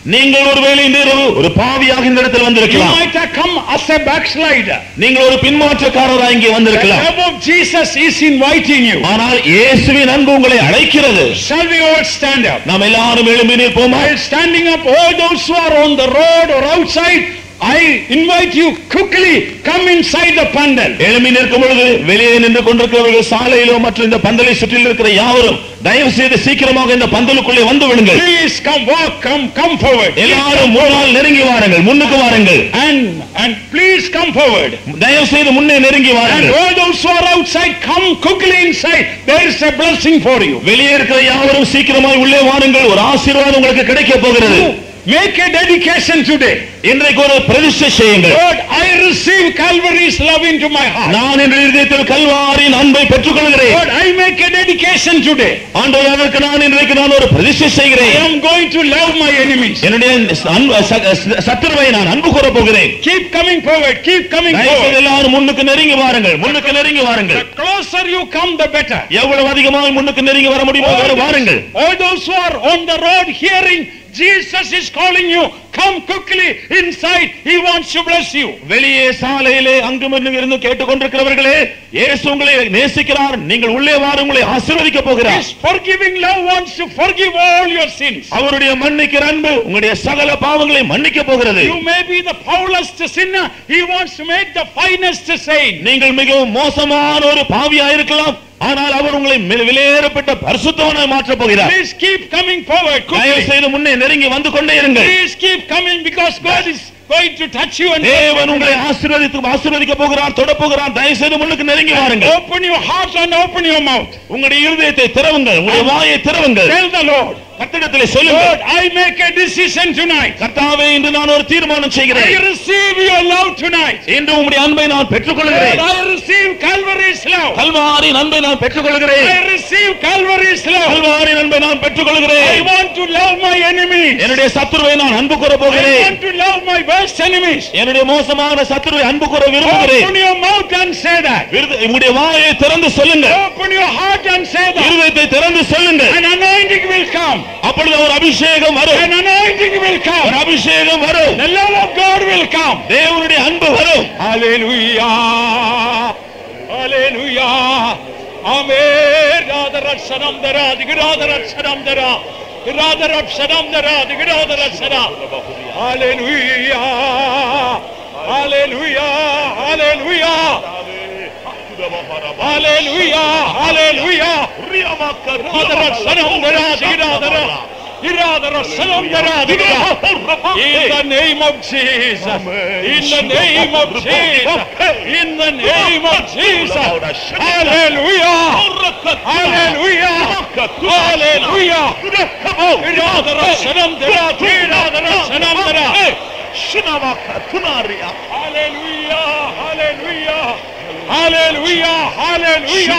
நீங்கள் ஒருவேளை இந்த இரவு ஒரு பாவியாக இந்த இடத்தில்
You
வந்திருக்கலாம்.
might have come as a backslider.
நீங்கள் ஒரு பின்மாற்றக்காரராக இங்கே
The
வந்திருக்கலாம்.
love of Jesus is inviting you.
ஆனால் இயேசுவின் அன்பு உங்களை அழைக்கிறது.
Shall we all stand up?
நாம் எல்லாரும் எழும்பி நிற்போமா?
While standing up, all those who are on the road or outside, I invite you quickly come inside the pandal.
எழும்பி நிற்கும் பொழுது வெளியே நின்று கொண்டிருக்கிறவர்கள் சாலையிலோ மற்றும் இந்த பந்தலை சுற்றில் இருக்கிற யாவரும் தயவு செய்து சீக்கிரமாக இந்த பந்தலுக்குள்ளே வந்து விடுங்கள்.
Please come, walk, come, come forward.
எல்லாரும் முன்னால் நெருங்கி வாருங்கள், முன்னுக்கு வாருங்கள்.
And and please come forward.
தயவு செய்து முன்னே நெருங்கி
And
வாருங்கள்.
all those who are outside, come quickly inside. There is a blessing for you.
வெளியே இருக்கிற யாவரும் சீக்கிரமாய் உள்ளே வாருங்கள், ஒரு ஆசீர்வாதம் உங்களுக்கு கிடைக்க போகிறது.
Make a dedication today.
இன்றைக்கு ஒரு பிரதிஷ்டை செய்யுங்கள்.
Lord, I receive Calvary's love into my heart.
நான் என் இதயத்தில் கல்வாரியின் அன்பை பெற்றுக்கொள்கிறேன்.
Lord, I make a dedication today.
ஆண்டவரே, அதற்கு நான் இன்றைக்கு நான் ஒரு பிரதிஷ்டை
I
செய்கிறேன்.
am going to love my enemies.
என்னுடைய அன்பு- ச- சத்துருவை நான் அன்பு கூற போகிறேன்.
Keep coming forward. Keep coming
தயவு செய்து
forward.
எல்லாரும் முன்னுக்கு நெருங்கி வாருங்கள், முன்னுக்கு நெருங்கி
The
வாருங்கள்.
closer you come, the better.
எவ்வளவு அதிகமாக முன்னுக்கு நெருங்கி வர முடியுமோ
All
அவ்வளவு
those,
வாருங்கள்.
all those who are on the road hearing Jesus is calling you, come quickly inside. He wants to bless you.
வெளியே சாலையிலே அங்கும் இங்கும் இருந்து கேட்டுக்கொண்டிருக்கிறவர்களே, இயேசு உங்களை நேசிக்கிறார். நீங்கள் உள்ளே வாருங்கள், உங்களை ஆசீர்வதிக்க போகிறார்.
His forgiving love wants to forgive all your sins.
அவருடைய மன்னிக்கிற அன்பு உங்களுடைய சகல பாவங்களை மன்னிக்க போகிறது.
You may be the foulest sinner. He wants to make the finest saint.
நீங்கள் மிகவும் மோசமான ஒரு பாவியா இருக்கலாம், ஆனால் அவர் உங்களை விலையேறப்பட்ட பரிசுத்தவனாய் மாற்றப் போகிறார்.
Please keep coming forward
தயவு
quickly.
செய்து முன்னே நெருங்கி வந்து கொண்டே இருங்கள்.
Please keep coming because God is going to touch you and
தேவன் உங்களை ஆசீர்வதித்து ஆசீர்வதிக்க போகிறார், தொட போகிறார். தயவு செய்து முன்னுக்கு நெருங்கி வாருங்கள்.
open your heart and open your mouth.
உங்களுடைய இருதயத்தை திறவுங்கள், உங்களுடைய வாயை திறவுங்கள்.
Tell the Lord,
கர்த்தரிடத்திலே சொல்லுங்கள்,
Lord, I make a decision tonight.
கர்த்தாவே, இன்று நான் ஒரு தீர்மானம்
I
செய்கிறேன்.
receive your love tonight.
இன்று உம்முடைய அன்பை நான் பெற்றுக்கொள்கிறேன்.
Lord, I receive Calvary's love.
கல்வாரியின் அன்பை நான் பெற்றுக்கொள்கிறேன்.
I receive Calvary's love.
கல்வாரியின் அன்பை நான் பெற்றுக்கொள்கிறேன்.
I want to love my enemies.
என்னுடைய சத்துருவை நான் அன்பு கூற
I
போகிறேன்.
want to love my worst enemies.
என்னுடைய மோசமான சத்துருவை அன்பு கூற விரும்புகிறேன்.
Open your mouth and say that.
விருது- உம்முடைய வாயை திறந்து சொல்லுங்கள்.
Open your heart and say that.
இருதயத்தை திறந்து சொல்லுங்கள்.
An anointing will come.
அப்பொழுது ஒரு அபிஷேகம் வரும்.
An anointing will
ஒரு
come.
அபிஷேகம் வரும்.
The love of God will come.
தேவனுடைய அன்பு வரும்.
Hallelujah. Hallelujah. Amen. Radharatsanam dara, digradharatsanam dara. Radharatsanam dara, digradharatsanam. Hallelujah. Hallelujah. Hallelujah. Hallelujah. Hallelujah. Radharatsanam dara, digradhara. Radharatsanam dara, digradhara. In the name of Jesus. In the name of Jesus. In the name of Jesus. Hallelujah. Hallelujah. Hallelujah. Radharatsanam dara, digradharatsanam dara. Hallelujah. Hallelujah. Hallelujah. Hallelujah.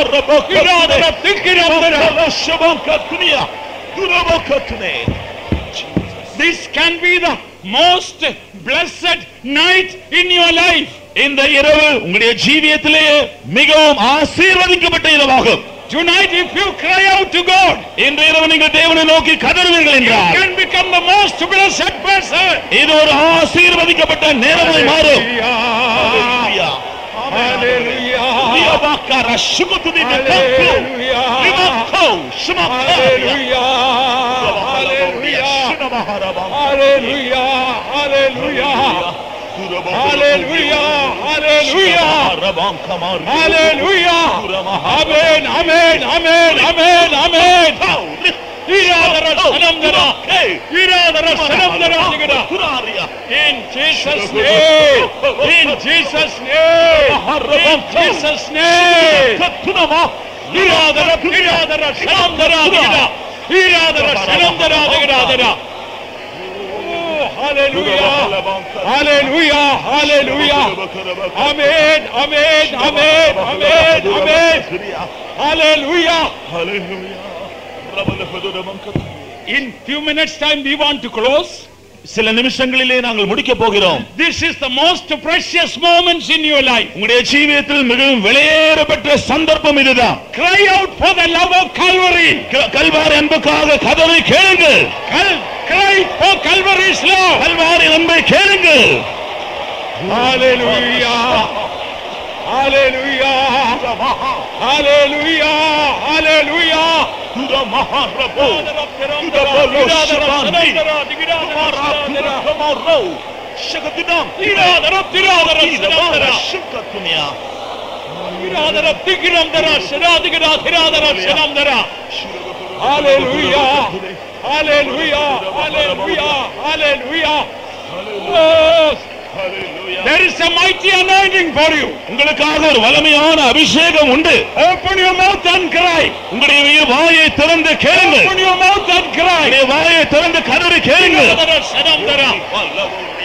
This can be the most blessed night in your life.
இந்த இரவு உங்களுடைய ஜீவியத்திலே மிகவும் ஆசீர்வதிக்கப்பட்ட இரவாகும்.
Tonight, if you cry out to God,
இன்று இரவு நீங்கள் தேவனை நோக்கி கதறுவீர்கள்
you
என்றால்
can become the most blessed person.
இது ஒரு ஆசீர்வதிக்கப்பட்ட நேரமாய் மாறும்.
Hallelujah. Hallelujah.
ரியாபாக்கார சுகுதுதி நெக்கோ.
Hallelujah.
ரிமாக்கோ சுமக்காரியா.
Hallelujah. Hallelujah. Hallelujah. Hallelujah. Hallelujah. Hallelujah. Hallelujah. Amen. Amen. Amen. Amen. Amen. In Jesus' name. In Jesus' name. In Jesus' name. Hallelujah. Hallelujah. Hallelujah. Amen. Amen. Amen. Amen. Amen. Hallelujah. In few minutes time we want to close.
சில நிமிஷங்களிலே நாங்கள் முடிக்க போகிறோம்.
This is the most precious moments in your life.
உங்களுடைய ஜீவியத்தில் மிகவும் விலையேறப்பட்ட சந்தர்ப்பம் இதுதான்.
Cry out for the love of Calvary.
Kalvari அன்புக்காக கதறி கேளுங்கள்.
Cal- cry for Calvary's love.
Kalvari அன்பை கேளுங்கள்.
Hallelujah. Hallelujah. Hallelujah. Hallelujah.
இந்த மகாரபோ இந்த பலோஷபானி குமாரோ ஷகதினம்
திராதர திராதர திராதர
ஷகதுனியா
திராதர திகிரந்தர சராதிகர திராதர சனந்தர. Hallelujah. Hallelujah. Hallelujah. Hallelujah. Oh, there is a mighty anointing for you.
உங்களுக்காக ஒரு வல்லமையான அபிஷேகம் உண்டு.
Open your mouth and cry.
உங்களுடைய வாயை திறந்து கேளுங்கள்.
Open your mouth and cry.
வாயை திறந்து கதறி கேளுங்கள்.
சனந்தர